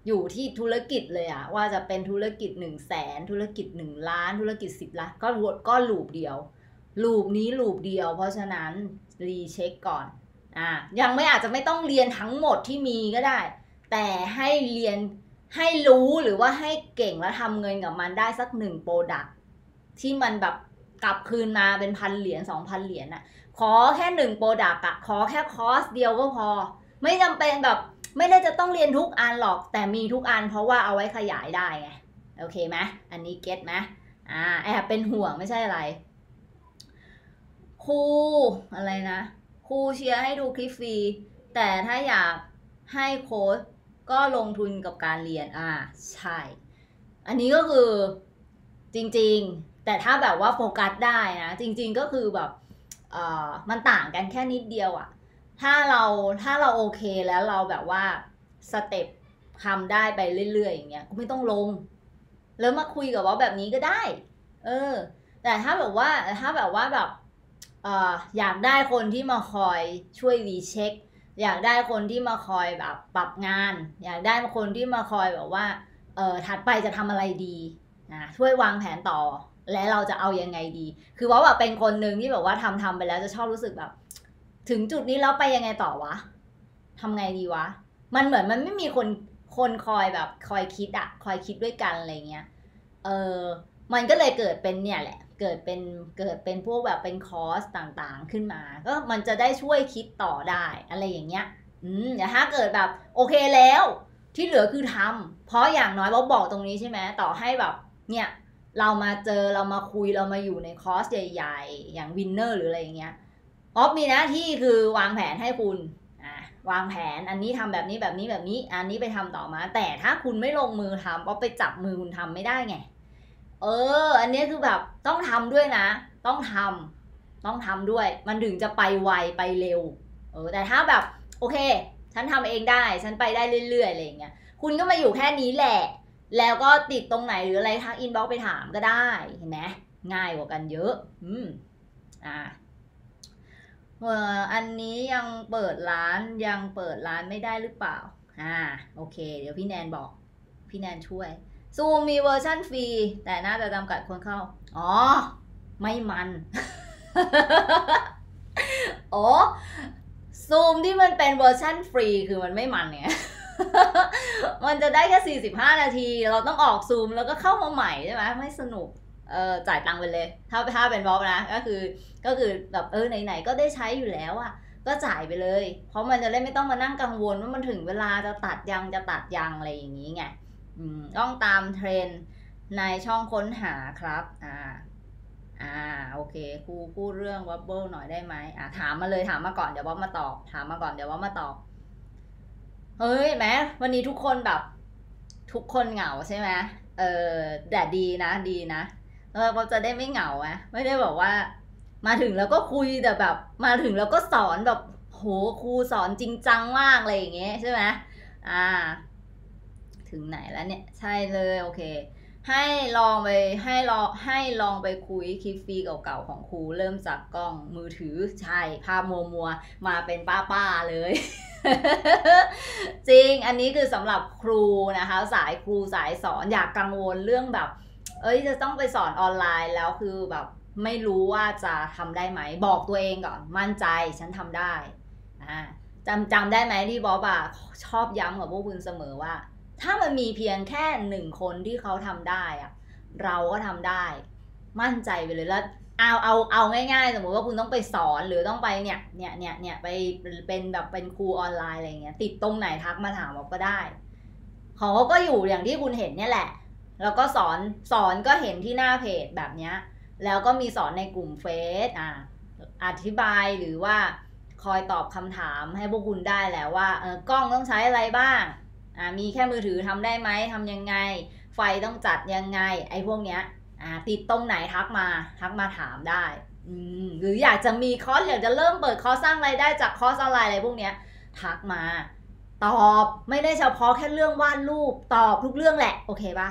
อยู่ที่ธุรกิจเลยอะว่าจะเป็นธุรกิจหนึ่งแสนธุรกิจหนึ่งล้านธุรกิจสิบล้านก็ก็ลูปเดียวลูปนี้ลูปเดียวเพราะฉะนั้นรีเช็คก่อนอ่ายังไม่อาจจะไม่ต้องเรียนทั้งหมดที่มีก็ได้แต่ให้เรียนให้รู้หรือว่าให้เก่งแล้วทำเงินกับมันได้สักหนึ่งโปรดักที่มันแบบกลับคืนมาเป็นพันเหรียญสองพันเหรียญอะขอแค่หนึ่งโปรดักอะขอแค่คอร์สเดียวก็พอไม่จำเป็นแบบไม่ได้จะต้องเรียนทุกอันหรอกแต่มีทุกอันเพราะว่าเอาไว้ขยายได้ไงโอเคไหมอันนี้เก็ตไหมอ่าแอบเป็นห่วงไม่ใช่อะไรครูอะไรนะครูเชียร์ให้ดูคลิปฟรีแต่ถ้าอยากให้โค้ชก็ลงทุนกับการเรียนอ่าใช่อันนี้ก็คือจริงๆแต่ถ้าแบบว่าโฟกัสได้นะจริงๆก็คือแบบเอ่อมันต่างกันแค่นิดเดียวอะถ้าเราถ้าเราโอเคแล้วเราแบบว่าสเต็ปทำได้ไปเรื่อยๆอย่างเงี้ยก็ไม่ต้องลงแล้วมาคุยกับว่าแบบนี้ก็ได้เออแต่ถ้าแบบว่าถ้าแบบว่าแบบเอ่ออยากได้คนที่มาคอยช่วยรีเช็คอยากได้คนที่มาคอยแบบปรับงานอยากได้คนที่มาคอยแบบว่าเออถัดไปจะทำอะไรดีนะช่วยวางแผนต่อและเราจะเอายังไงดีคือว่าแบบเป็นคนหนึ่งที่แบบว่าทำทำไปแล้วจะชอบรู้สึกแบบถึงจุดนี้แล้วไปยังไงต่อวะทำไงดีวะมันเหมือนมันไม่มีคนคนคอยแบบคอยคิดอะคอยคิดด้วยกันอะไรเงี้ยเออมันก็เลยเกิดเป็นเนี่ยแหละเกิดเป็นเกิดเป็นพวกแบบเป็นคอร์สต่างๆขึ้นมาก็มันจะได้ช่วยคิดต่อได้อะไรอย่างเงี้ยอืมแต่ถ้าเกิดแบบโอเคแล้วที่เหลือคือทำเพราะอย่างน้อยเราบอกตรงนี้ใช่ไหมต่อให้แบบเนี่ยเรามาเจอเรามาคุยเรามาอยู่ในคอร์สใหญ่ๆอย่างวินเนอร์หรืออะไรอย่างเงี้ยออฟมีหน้าที่คือวางแผนให้คุณอ่าวางแผนอันนี้ทำแบบนี้แบบนี้แบบนี้อันนี้ไปทำต่อมาแต่ถ้าคุณไม่ลงมือทำออฟไปจับมือคุณทำไม่ได้ไงเอออันนี้คือแบบต้องทำด้วยนะต้องทำต้องทำด้วยมันถึงจะไปไวไปเร็วเออแต่ถ้าแบบโอเคฉันทำเองได้ฉันไปได้เรื่อยๆอะไรอย่างเงี้ยคุณก็มาอยู่แค่นี้แหละแล้วก็ติดตรงไหนหรืออะไรทักอินบ็อกซ์ไปถามก็ได้เห็นไหมง่ายกว่ากันเยอะอืมอ่าเอออันนี้ยังเปิดร้านยังเปิดร้านไม่ได้หรือเปล่าอ่าโอเคเดี๋ยวพี่แนนบอกพี่แนนช่วยซูมมีเวอร์ชั่นฟรีแต่น่าจะจำกัดคนเข้าอ๋อไม่มันโอ้ซูมที่มันเป็นเวอร์ชั่นฟรีคือมันไม่มันเนี่ยมันจะได้แค่สี่สิบห้านาทีเราต้องออกซูมแล้วก็เข้ามาใหม่ใช่ไหมไม่สนุกเออจ่ายตังค์ไปเลยถ้าถ้าเป็นบล็อกนะก็คือก็คือแบบเออไหนๆก็ได้ใช้อยู่แล้วอ่ะก็จ่ายไปเลยเพราะมันจะได้ไม่ต้องมานั่งกังวลว่ามันถึงเวลาจะตัดยังจะตัดยังอะไรอย่างนี้ไงต้องตามเทรนในช่องค้นหาครับอ่าอ่าโอเคครูพูดเรื่องวับเบิลหน่อยได้ไหมอ่าถามมาเลยถามมาก่อนเดี๋ยวว่ามาตอบถามมาก่อนเดี๋ยวว่ามาตอบเฮ้ยแม้วันนี้ทุกคนแบบทุกคนเหงาใช่ไหมเออแต่ดีนะดีนะเออเราจะได้ไม่เหงาอะไม่ได้บอกว่ามาถึงแล้วก็คุยแต่แบบมาถึงแล้วก็สอนแบบโหครูสอนจริงจังมากอะไรอย่างเงี้ยใช่ไหมอ่าถึงไหนแล้วเนี่ยใช่เลยโอเคให้ลองไปให้ลองให้ลองไปคุยคลิปฟรีเก่าๆของครูเริ่มจากกล้องมือถือใช่ภาพมัวมัวมาเป็นป้าๆเลย จริงอันนี้คือสำหรับครูนะคะสายครูสายสอนอยากกังวลเรื่องแบบเอ้ยจะต้องไปสอนออนไลน์แล้วคือแบบไม่รู้ว่าจะทำได้ไหมบอกตัวเองก่อนมั่นใจฉันทำได้อ่าจำจำได้ไหมที่บอสอะชอบย้ำกับพวกคุณเสมอว่าถ้ามันมีเพียงแค่หนึ่งคนที่เขาทำได้อะเราก็ทำได้มั่นใจไปเลยแล้วเอาเอาเอาง่ายๆสมมติว่าคุณต้องไปสอนหรือต้องไปเนี่ยเนี่ยเนี่ยเนี่ยไปเป็นแบบเป็นครูออนไลน์อะไรเงี้ยติดตรงไหนทักมาถามบอกก็ได้เขาก็อยู่อย่างที่คุณเห็นเนี่ยแหละแล้วก็สอนสอนก็เห็นที่หน้าเพจแบบเนี้ยแล้วก็มีสอนในกลุ่มเฟซอ่ะอธิบายหรือว่าคอยตอบคำถามให้พวกคุณได้แล้วว่าเออกล้องต้องใช้อะไรบ้างอ่ามีแค่มือถือทำได้ไหมทำยังไงไฟต้องจัดยังไงไอ้พวกเนี้ยอ่าติดตรงไหนทักมาทักมาถามได้อืมหรืออยากจะมีคอร์สอยากจะเริ่มเปิดคอร์สสร้างรายได้จากคอร์สออนไลน์อะไรพวกเนี้ยทักมาตอบไม่ได้เฉพาะแค่เรื่องวาดรูปตอบทุกเรื่องแหละโอเคปะ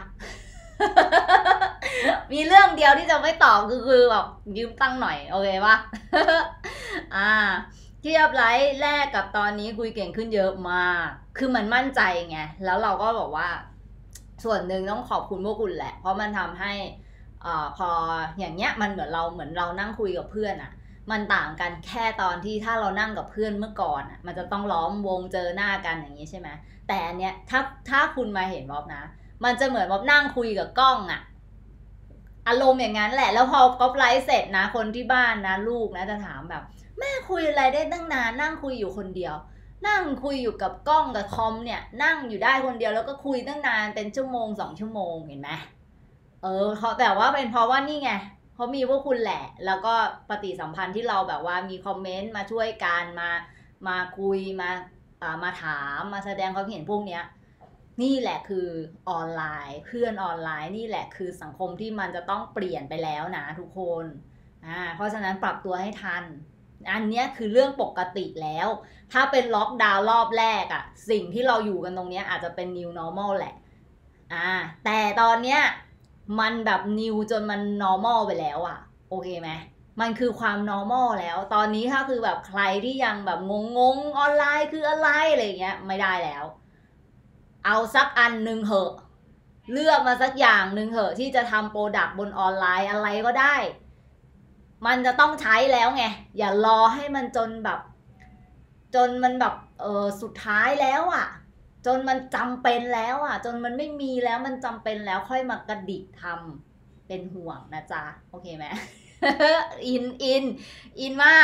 มีเรื่องเดียวที่จะไม่ตอบคือคือแบบยืมตังค์หน่อยโอเคปะ อ่าเทียบไลฟ์แรกกับตอนนี้คุยเก่งขึ้นเยอะมากคือมันมั่นใจไงแล้วเราก็บอกว่าส่วนหนึ่งต้องขอบคุณพวกคุณแหละเพราะมันทำให้อ่าพออย่างเงี้ยมันเหมือนเราเหมือนเรานั่งคุยกับเพื่อนอะมันต่างกันแค่ตอนที่ถ้าเรานั่งกับเพื่อนเมื่อก่อนอะมันจะต้องล้อมวงเจอหน้ากันอย่างนี้ใช่ไหมแต่อันเนี้ยถ้าถ้าคุณมาเห็นบ๊อบนะมันจะเหมือนบ๊อบนั่งคุยกับกล้องอะอารมณ์อย่างนั้นแหละแล้วพอก๊อปไลฟ์เสร็จนะคนที่บ้านนะลูกนะจะถามแบบแม่คุยอะไรได้ตั้งนานนั่งคุยอยู่คนเดียวนั่งคุยอยู่กับกล้องกับคอมเนี่ยนั่งอยู่ได้คนเดียวแล้วก็คุยตั้งนานเป็นชั่วโมงสองชั่วโมงเห็นไหมเออเขาแต่ว่าเป็นเพราะว่านี่ไงเพราะมีพวกคุณแหละแล้วก็ปฏิสัมพันธ์ที่เราแบบว่ามีคอมเมนต์มาช่วยกันมามาคุยมาอ่ามาถามมาแสดงความเห็นพวกเนี้ยนี่แหละคือออนไลน์เพื่อนออนไลน์นี่แหละคือสังคมที่มันจะต้องเปลี่ยนไปแล้วนะทุกคนอ่าเพราะฉะนั้นปรับตัวให้ทันอันนี้คือเรื่องปกติแล้วถ้าเป็นล็อกดาวน์รอบแรกอะสิ่งที่เราอยู่กันตรงนี้อาจจะเป็น new normal แหละอ่าแต่ตอนเนี้ยมันแบบ new จนมัน normal ไปแล้วอะโอเคไหมมันคือความ normal แล้วตอนนี้ถ้าคือแบบใครที่ยังแบบงงงออนไลน์คืออะไรอะไรเงี้ยไม่ได้แล้วเอาสักอันหนึ่งเหอะเลือกมาสักอย่างหนึ่งเหอะที่จะทำโปรดักต์บนออนไลน์อะไรก็ได้มันจะต้องใช้แล้วไงอย่ารอให้มันจนแบบจนมันแบบเออสุดท้ายแล้วอ่ะจนมันจำเป็นแล้วอ่ะจนมันไม่มีแล้วมันจำเป็นแล้วค่อยมากระดิกทำเป็นห่วงนะจ๊ะโอเคไหม อินอินอินมาก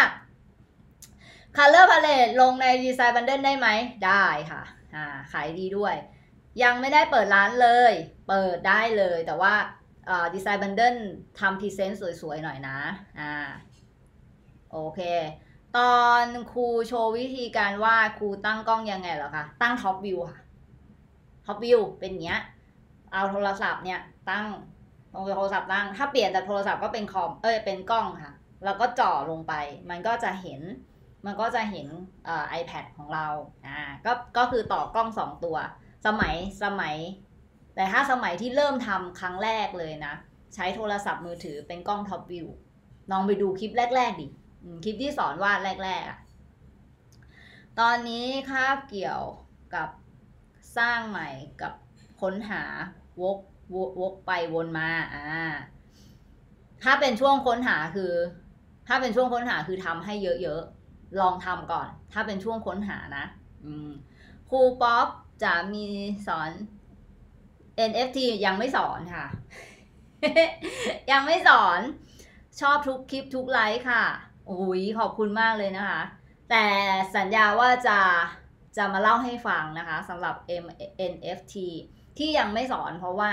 Color Palette ลงใน Design Bundle ได้ไหมได้ค่ะอ่าขายดีด้วยยังไม่ได้เปิดร้านเลยเปิดได้เลยแต่ว่าดีไซน์บันเดิลทำพรีเซนต์สวยๆหน่อยนะอ่าโอเคตอนครูโชว์วิธีการวาดครูตั้งกล้องยังไงเหรอคะตั้งท็อปวิวค่ะท็อปวิวเป็นอย่างเงี้ยเอาโทรศัพท์เนี่ยตั้งตรงโทรศัพท์ตั้งถ้าเปลี่ยนจากโทรศัพท์ก็เป็นคอมเอ้ยเป็นกล้องค่ะแล้วก็จ่อลงไปมันก็จะเห็นมันก็จะเห็นเอ่อ iPad ของเราอ่าก็ก็คือต่อกล้องสองตัวสมัยสมัยแต่ถ้าสมัยที่เริ่มทำครั้งแรกเลยนะใช้โทรศัพท์มือถือเป็นกล้องท็อปวิวลองไปดูคลิปแรกๆดิคลิปที่สอนวาดแรกๆอะตอนนี้คาบเกี่ยวกับสร้างใหม่กับค้นหาวกวกวกไปวนมาอ่าถ้าเป็นช่วงค้นหาคือถ้าเป็นช่วงค้นหาคือทำให้เยอะๆลองทำก่อนถ้าเป็นช่วงค้นหานะอืมครูป๊อปจะมีสอน เอ็น เอฟ ที ยังไม่สอนค่ะ ยังไม่สอนชอบทุกคลิปทุกไลฟ์ค่ะโอ้ยขอบคุณมากเลยนะคะแต่สัญญาว่าจะจะมาเล่าให้ฟังนะคะสำหรับ เอ็น เอฟ ที ที่ยังไม่สอนเพราะว่า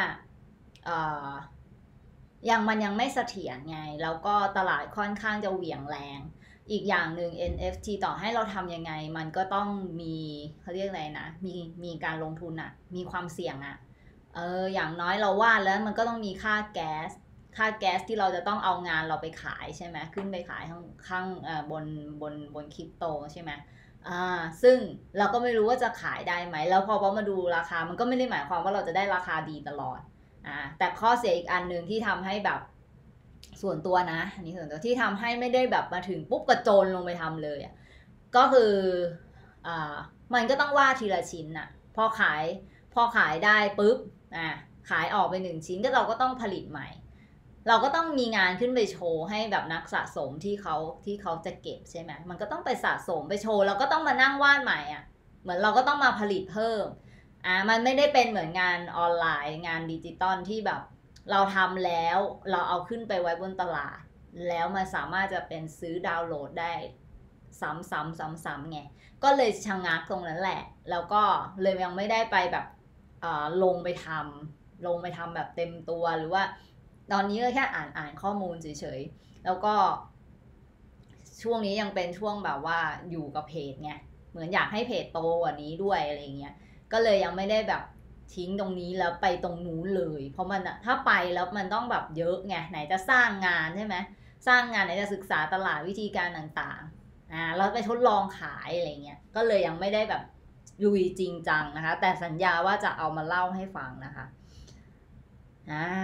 ยังมันยังไม่เสถียรไงแล้วก็ตลาดค่อนข้างจะเหวี่ยงแรงอีกอย่างหนึ่ง เอ็น เอฟ ที ต่อให้เราทำยังไงมันก็ต้องมีเขาเรียกอะไรนะมีมีการลงทุนอะมีความเสี่ยงอะเอออย่างน้อยเราวาดแล้วมันก็ต้องมีค่าแก๊สค่าแก๊สที่เราจะต้องเอางานเราไปขายใช่ไหมขึ้นไปขายข้างข้างเอ่อบนบนบนคริปโตใช่ไหมอ่าซึ่งเราก็ไม่รู้ว่าจะขายได้ไหมแล้วพอพอมาดูราคามันก็ไม่ได้หมายความว่าเราจะได้ราคาดีตลอดอ่าแต่ข้อเสียอีกอันหนึ่งที่ทำให้แบบส่วนตัวนะอันนี้ส่วนตัวที่ทำให้ไม่ได้แบบมาถึงปุ๊บกระโจนลงไปทำเลยอ่ะก็คืออ่ามันก็ต้องวาดทีละชิ้นน่ะพอขายพอขายได้ปุ๊บอ่าขายออกไปหนึ่งชิ้นก็เราก็ต้องผลิตใหม่เราก็ต้องมีงานขึ้นไปโชว์ให้แบบนักสะสมที่เขาที่เขาจะเก็บใช่ไหมมันก็ต้องไปสะสมไปโชว์เราก็ต้องมานั่งวาดใหม่อ่ะเหมือนเราก็ต้องมาผลิตเพิ่มอ่ามันไม่ได้เป็นเหมือนงานออนไลน์งานดิจิตอลที่แบบเราทำแล้วเราเอาขึ้นไปไว้บนตลาดแล้วมันสามารถจะเป็นซื้อดาวน์โหลดได้ซ้ำๆๆๆไงก็เลยชะงักตรงนั้นแหละแล้วก็เลยยังไม่ได้ไปแบบลงไปทำลงไปทำแบบเต็มตัวหรือว่าตอนนี้ก็แค่อ่านอ่านข้อมูลเฉยๆแล้วก็ช่วงนี้ยังเป็นช่วงแบบว่าอยู่กับเพจไงเหมือนอยากให้เพจโตกว่านี้ด้วยอะไรเงี้ยก็เลยยังไม่ได้แบบทิ้งตรงนี้แล้วไปตรงนู้นเลยเพราะมันถ้าไปแล้วมันต้องแบบเยอะไงไหนจะสร้างงานใช่ไหมสร้างงานไหนจะศึกษาตลาดวิธีการต่างๆอ่าแล้วไปทดลองขายอะไรเงี้ยก็เลยยังไม่ได้แบบลุยจริงจังนะคะแต่สัญญาว่าจะเอามาเล่าให้ฟังนะคะอ่า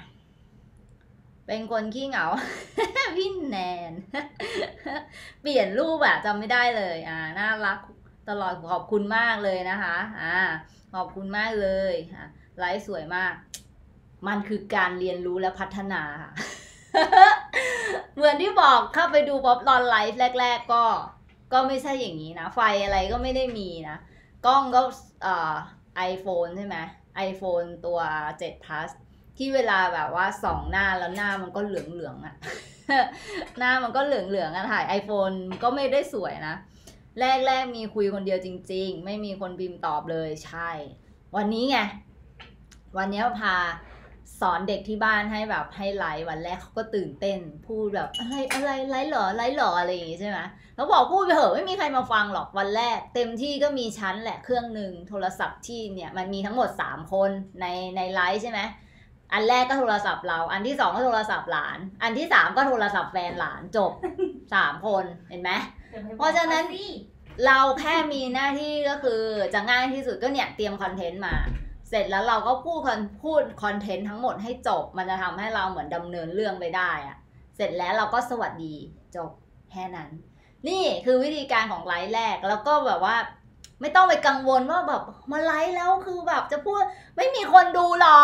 เป็นคนขี้เหงา พี่แนน เปลี่ยนรูปอะจำไม่ได้เลยอ่าน่ารักตลอดขอบคุณมากเลยนะคะอ่าขอบคุณมากเลยอ่ะไลฟ์สวยมากมันคือการเรียนรู้และพัฒนาค่ะ เหมือนที่บอกเข้าไปดูป๊อปตอนไลฟ์แรกๆก็ก็ไม่ใช่อย่างนี้นะไฟอะไรก็ไม่ได้มีนะกล้องก็เอ่อ iPhone ใช่ไหม iPhone ตัวเจ็ด plus ที่เวลาแบบว่าส่องหน้าแล้วหน้ามันก็เหลืองๆอ่ะ หน้ามันก็เหลืองๆอ่ะถ่าย iPhone ก็ไม่ได้สวยนะแรกๆมีคุยคนเดียวจริงๆไม่มีคนพิมพ์ตอบเลยใช่วันนี้ไงวันนี้พาสอนเด็กที่บ้านให้แบบให้ไลฟ์วันแรกเขาก็ตื่นเต้นพูดแบบอะไรอะไรไลฟ์เหรอไลฟ์เหรออะไรอย่างงี้ใช่ไหมแล้วบอกพูดไปเถอะไม่มีใครมาฟังหรอกวันแรกเต็มที่ก็มีชั้นแหละเครื่องหนึ่งโทรศัพท์ที่เนี่ยมันมีทั้งหมดสามคนในในไลฟ์ใช่ไหมอันแรกก็โทรศัพท์เราอันที่สองก็โทรศัพท์หลานอันที่สามก็โทรศัพท์แฟนหลานจบสามคนเห็นไหมเพราะฉะนั้นเราแค่มีหน้าที่ก็คือจะง่ายที่สุดก็เนี่ยเตรียมคอนเทนต์มาเสร็จแล้วเราก็พูดพูดคอนเทนต์ทั้งหมดให้จบมันจะทำให้เราเหมือนดำเนินเรื่องไปได้อะเสร็จแล้วเราก็สวัสดีจบแค่นั้นนี่คือวิธีการของไลฟ์แรกแล้วก็แบบว่าไม่ต้องไปกังวลว่าแบบมาไลฟ์แล้วคือแบบจะพูดไม่มีคนดูหรอก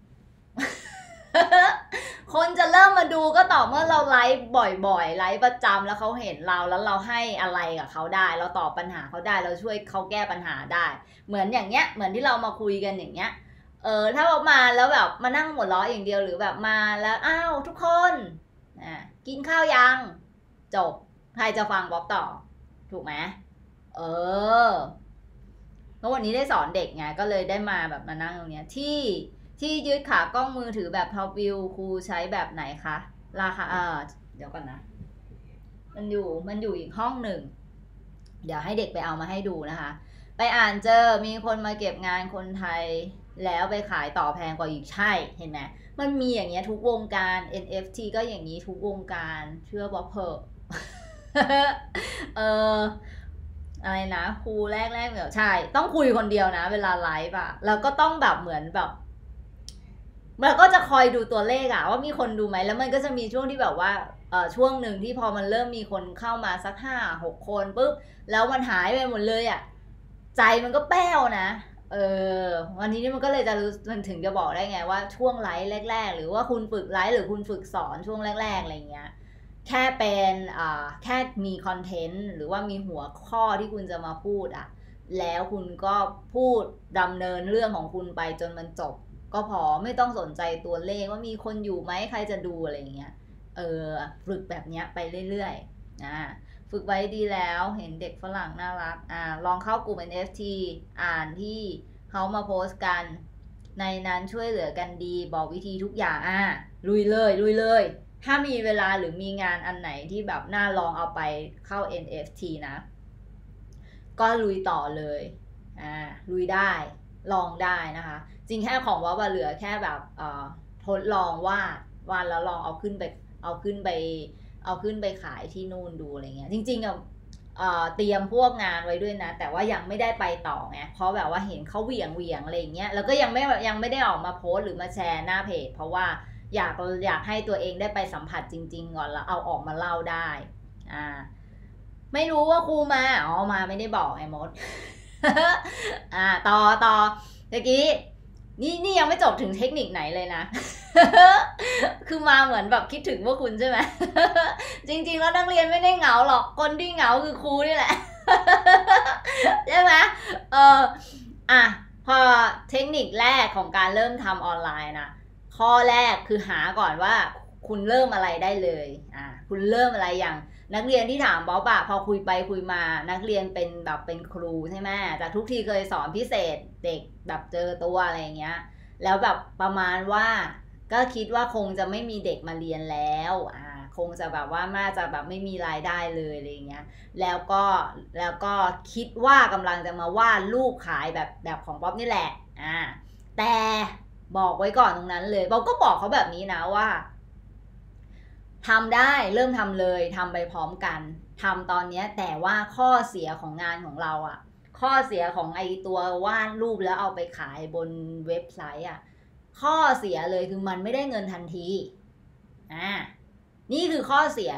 คนจะเริ่มมาดูก็ต่อเมื่อเราไลฟ์บ่อยๆไลฟ์ประจำแล้วเขาเห็นเราแล้วเราให้อะไรกับเขาได้เราตอบปัญหาเขาได้เราช่วยเขาแก้ปัญหาได้เหมือนอย่างเงี้ยเหมือนที่เรามาคุยกันอย่างเงี้ยเออถ้าออกมาแล้วแบบมานั่งหัวเราะอย่างเดียวหรือแบบมาแล้วอ้าวทุกคนอ่ะกินข้าวยังจบใครจะฟังบอกต่อถูกไหมเออแล้ววันนี้ได้สอนเด็กไงก็เลยได้มาแบบมานั่งตรงเนี้ยที่ที่ยึดขากล้องมือถือแบบท็อปวิวครูใช้แบบไหนคะราคาเออเดี๋ยวก่อนนะมันอยู่มันอยู่อีกห้องหนึ่งเดี๋ยวให้เด็กไปเอามาให้ดูนะคะไปอ่านเจอมีคนมาเก็บงานคนไทยแล้วไปขายต่อแพงกว่าอีกใช่เห็นไหมมันมีอย่างเงี้ยทุกวงการ เอ็น เอฟ ที ก็อย่างนี้ทุกวงการเชื่อบอกเพอะเอออะไรนะครูแรกแรกแบบใช่ต้องคุยคนเดียวนะเวลาไลฟ์อะแล้วก็ต้องแบบเหมือนแบบมันก็จะคอยดูตัวเลขอะว่ามีคนดูไหมแล้วมันก็จะมีช่วงที่แบบว่าเอ่อช่วงหนึ่งที่พอมันเริ่มมีคนเข้ามาสักห้าหกคนปุ๊บแล้วมันหายไปหมดเลยอะใจมันก็แป้วนะเออวันนี้นี่มันก็เลยจะรู้มันถึงจะบอกได้ไงว่าช่วงไลฟ์แรกๆหรือว่าคุณฝึกไลฟ์หรือคุณฝึกสอนช่วงแรกๆอะไรเงี้ยแค่เป็นอ่าแค่มีคอนเทนต์หรือว่ามีหัวข้อที่คุณจะมาพูดอะแล้วคุณก็พูดดำเนินเรื่องของคุณไปจนมันจบก็พอไม่ต้องสนใจตัวเลขว่ามีคนอยู่ไหมใครจะดูอะไรเงี้ยเออฝึกแบบเนี้ยไปเรื่อยๆนะฝึกไว้ดีแล้วเห็นเด็กฝรั่งน่ารักอ่าลองเข้ากลุ่ม เอ็น เอฟ ที อ่านที่เขามาโพสต์กันในนั้นช่วยเหลือกันดีบอกวิธีทุกอย่างอ่าลุยเลยลุยเลยถ้ามีเวลาหรือมีงานอันไหนที่แบบน่าลองเอาไปเข้า เอ็น เอฟ ที นะก็ลุยต่อเลยอ่าลุยได้ลองได้นะคะจริงแค่ของว่าเหลือแค่แบบเอ่อทดลองวาดวาดแล้วลองเอาขึ้นไปเอาขึ้นไปเอาขึ้นไปขายที่นู่นดูอะไรเงี้ยจริงๆอะเอ่อเตรียมพวกงานไว้ด้วยนะแต่ว่ายังไม่ได้ไปต่อไงเพราะแบบว่าเห็นเขาเหวี่ยงเหวี่ยงอะไรเงี้ยแล้วก็ยังไม่ยังไม่ได้ออกมาโพสหรือมาแชร์หน้าเพจเพราะว่าอยากอยากให้ตัวเองได้ไปสัมผัสจริงๆก่อนแล้วเอาออกมาเล่าได้อ่าไม่รู้ว่าครูมาอ๋อมาไม่ได้บอกไอ้มด อ่าต่อต่อเมื่อกี้นี่นี่ยังไม่จบถึงเทคนิคไหนเลยนะ คือมาเหมือนแบบคิดถึงพวกคุณใช่ไหม จริงๆแล้วนักเรียนไม่ได้เหงาหรอกคนที่เหงาคือครูนี่แหละ ใช่ไหมเอออ่ะพอเทคนิคแรกของการเริ่มทำออนไลน์นะข้อแรกคือหาก่อนว่าคุณเริ่มอะไรได้เลยอ่ะคุณเริ่มอะไรอย่างนักเรียนที่ถามบ๊อบอะพอคุยไปคุยมานักเรียนเป็นแบบเป็นครูใช่ไหมจากทุกทีเคยสอนพิเศษเด็กแบบเจอตัวอะไรเงี้ยแล้วแบบประมาณว่าก็คิดว่าคงจะไม่มีเด็กมาเรียนแล้วอ่าคงจะแบบว่าน่าจะแบบไม่มีรายได้เลยอะไรเงี้ยแล้วก็แล้วก็คิดว่ากำลังจะมาวาดรูปขายแบบแบบของป๊อปนี่แหละอ่าแต่บอกไว้ก่อนตรงนั้นเลยป๊อปก็บอกเขาแบบนี้นะว่าทำได้เริ่มทำเลยทำไปพร้อมกันทำตอนนี้แต่ว่าข้อเสียของงานของเราอะข้อเสียของไอตัววาดรูปแล้วเอาไปขายบนเว็บไซต์อะข้อเสียเลยคือมันไม่ได้เงินทันทีอ่านี่คือข้อเสียนะ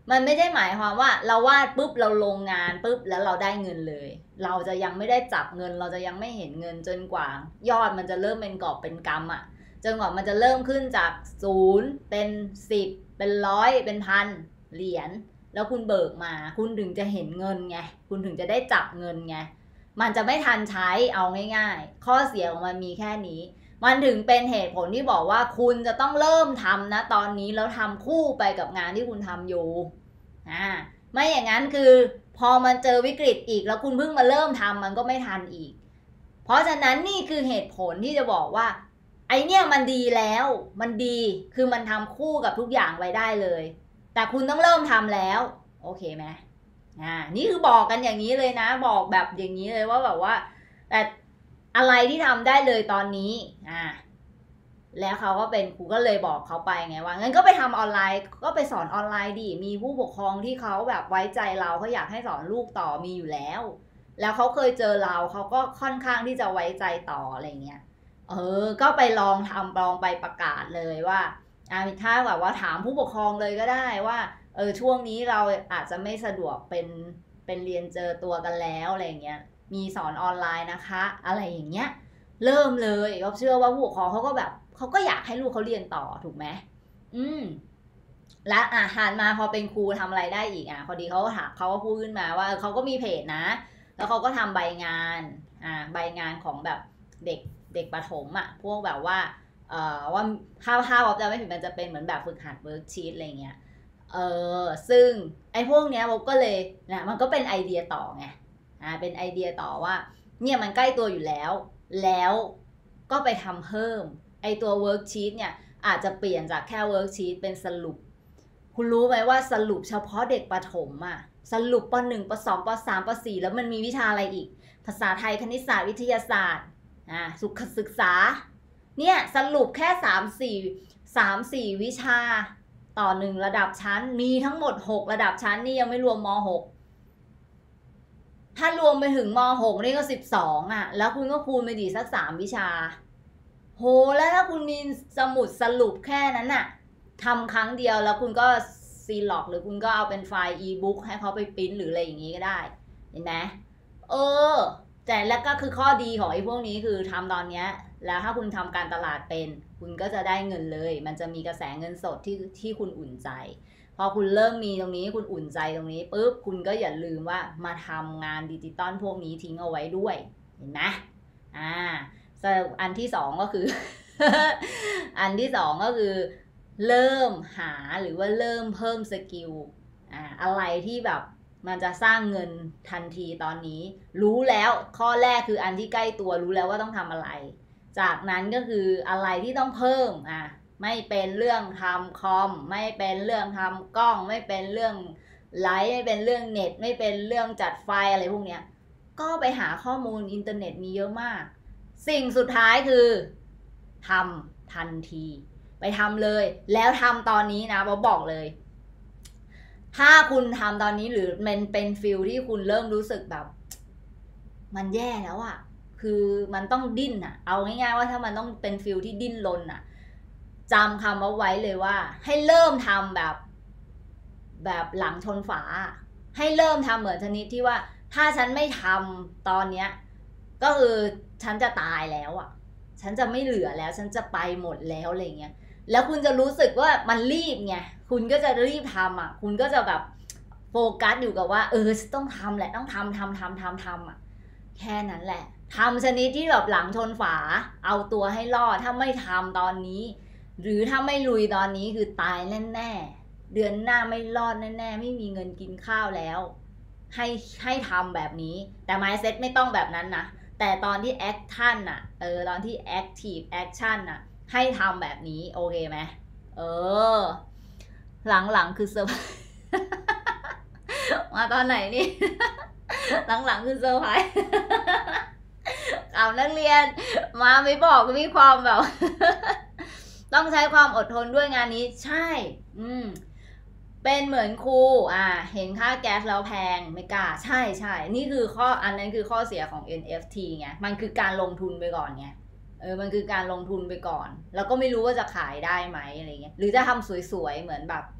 มันไม่ได้หมายความว่าเราวาดปุ๊บเราลงงานปุ๊บแล้วเราได้เงินเลยเราจะยังไม่ได้จับเงินเราจะยังไม่เห็นเงินจนกว่ายอดมันจะเริ่มเป็นกอบเป็นกำอ่ะจนกว่ามันจะเริ่มขึ้นจากศูนย์เป็นสิบเป็นร้อยเป็นพันเหรียญแล้วคุณเบิกมาคุณถึงจะเห็นเงินไงคุณถึงจะได้จับเงินไงมันจะไม่ทันใช้เอาง่ายๆข้อเสียของมันมีแค่นี้มันถึงเป็นเหตุผลที่บอกว่าคุณจะต้องเริ่มทำนะตอนนี้แล้วทำคู่ไปกับงานที่คุณทำอยู่อ่าไม่อย่างนั้นคือพอมันเจอวิกฤตอีกแล้วคุณเพิ่งมาเริ่มทำมันก็ไม่ทันอีกเพราะฉะนั้นนี่คือเหตุผลที่จะบอกว่าไอเนี่ยมันดีแล้วมันดีคือมันทำคู่กับทุกอย่างไว้ได้เลยแต่คุณต้องเริ่มทำแล้วโอเคไหมอ่านี่คือบอกกันอย่างนี้เลยนะบอกแบบอย่างนี้เลยว่าแบบว่าแต่อะไรที่ทำได้เลยตอนนี้อ่าแล้วเขาก็เป็นครูก็เลยบอกเขาไปไงว่างั้นก็ไปทำออนไลน์ก็ไปสอนออนไลน์ดิมีผู้ปกครองที่เขาแบบไว้ใจเราเขาอยากให้สอนลูกต่อมีอยู่แล้วแล้วเขาเคยเจอเราเขาก็ค่อนข้างที่จะไว้ใจต่ออะไรเงี้ยเออก็ไปลองทำลองไปประกาศเลยว่าอ่าถ้าแบบว่าถามผู้ปกครองเลยก็ได้ว่าเออช่วงนี้เราอาจจะไม่สะดวกเป็นเป็นเรียนเจอตัวกันแล้วอะไรเงี้ยมีสอนออนไลน์นะคะอะไรอย่างเงี้ยเริ่มเลยก็เชื่อว่าผู้ปกครองเขาก็แบบเขาก็อยากให้ลูกเขาเรียนต่อถูกไหมอืมและอาหารมาพอเป็นครูทำอะไรได้อีกอ่ะพอดีเขาก็ถามเขาก็พูดขึ้นมาว่าเขาก็มีเพจนะแล้วเขาก็ทำใบงานอ่าใบงานของแบบเด็กเด็กประถมอ่ะพวกแบบว่าเอ่อว่าถ้าถ้าบอกจะไม่ผิดมันจะเป็นเหมือนแบบฝึกหัดเวิร์กชีตอะไรเงี้ยเออซึ่งไอ้พวกเนี้ยผมก็เลยนะมันก็เป็นไอเดียต่อไงอ่าเป็นไอเดียต่อว่าเนี่ยมันใกล้ตัวอยู่แล้วแล้วก็ไปทำเพิ่มไอตัวเวิร์กชีตเนี่ยอาจจะเปลี่ยนจากแค่เวิร์กชีตเป็นสรุปคุณรู้ไหมว่าสรุปเฉพาะเด็กประถมอ่ะสรุปปหนึ่งปสองปสามปสี่แล้วมันมีวิชาอะไรอีกภาษาไทยคณิตศาสตร์วิทยาศาสตร์อ่าสุขศึกษาเนี่ยสรุปแค่สามสี่สามสี่วิชาต่อหนึ่งระดับชั้นมีทั้งหมดหกระดับชั้นนี่ยังไม่รวมม.หกถ้ารวมไปถึงม.หกนี่ก็สิบสองอ่ะแล้วคุณก็คูณไปดีสักสามวิชาโหแล้วถ้าคุณมีสมุดสรุปแค่นั้นน่ะทำครั้งเดียวแล้วคุณก็ซีล็อกหรือคุณก็เอาเป็นไฟล์อีบุ๊กให้เขาไปปริ้นหรืออะไรอย่างงี้ก็ได้เห็นไหมเออแต่แล้วก็คือข้อดีของไอ้พวกนี้คือทำตอนเนี้ยแล้วถ้าคุณทำการตลาดเป็นคุณก็จะได้เงินเลยมันจะมีกระแสเงินสดที่ที่คุณอุ่นใจพอคุณเริ่มมีตรงนี้คุณอุ่นใจตรงนี้ปุ๊บคุณก็อย่าลืมว่ามาทำงานดิจิตอลพวกนี้ทิ้งเอาไว้ด้วยเห็นไหมอ่าอันที่สองก็คือ อันที่สองก็คือเริ่มหาหรือว่าเริ่มเพิ่มสกิลอ่าอะไรที่แบบมันจะสร้างเงินทันทีตอนนี้รู้แล้วข้อแรกคืออันที่ใกล้ตัวรู้แล้วว่าต้องทำอะไรจากนั้นก็คืออะไรที่ต้องเพิ่มอ่ะไม่เป็นเรื่องทำคอมไม่เป็นเรื่องทำกล้องไม่เป็นเรื่องไลฟ์ไม่เป็นเรื่องเน็ตไม่เป็นเรื่องจัดไฟอะไรพวกเนี้ยก็ไปหาข้อมูลอินเทอร์เน็ตมีเยอะมากสิ่งสุดท้ายคือทำทันทีไปทำเลยแล้วทำตอนนี้นะบอกบอกเลยถ้าคุณทำตอนนี้หรือมันเป็นฟิลที่คุณเริ่มรู้สึกแบบมันแย่แล้วอะคือมันต้องดิ้นอะเอาง่ายๆว่าถ้ามันต้องเป็นฟิลที่ดิ้นรนอะจำคำเอาไว้เลยว่าให้เริ่มทำแบบแบบหลังชนฝาให้เริ่มทำเหมือนชนิดที่ว่าถ้าฉันไม่ทำตอนเนี้ยก็คือฉันจะตายแล้วอะฉันจะไม่เหลือแล้วฉันจะไปหมดแล้วอะไรเงี้ยแล้วคุณจะรู้สึกว่ามันรีบไงคุณก็จะรีบทำอ่ะคุณก็จะแบบโฟกัสอยู่กับว่าเออต้องทำแหละต้องทำทำทำทำทำอ่ะแค่นั้นแหละทำชนิดที่แบบหลังชนฝาเอาตัวให้รอดถ้าไม่ทำตอนนี้หรือถ้าไม่ลุยตอนนี้คือตายแน่ๆเดือนหน้าไม่รอดแน่ๆไม่มีเงินกินข้าวแล้วให้ให้ทำแบบนี้แต่ mindset ไม่ต้องแบบนั้นนะแต่ตอนที่ action น่ะเออตอนที่ active action น่ะให้ทำแบบนี้โอเคไหมเออหลังๆคือเซอร์ไพรส์มาตอนไหนนี่ หลังๆคือเซอร์ไพรส์เอานักเรียนมาไม่บอกมีความแบบ ต้องใช้ความอดทนด้วยงานนี้ใช่อืมเป็นเหมือนครูอ่าเห็นค่าแก๊สแล้วแพงไม่กล้าใช่ใช่นี่คือข้ออันนั้นคือข้อเสียของ เอ็น เอฟ ที ไงมันคือการลงทุนไปก่อนไงเออมันคือการลงทุนไปก่อนแล้วก็ไม่รู้ว่าจะขายได้ไหมอะไรเงี้ยหรือจะทำสวยๆเหมือนแบบ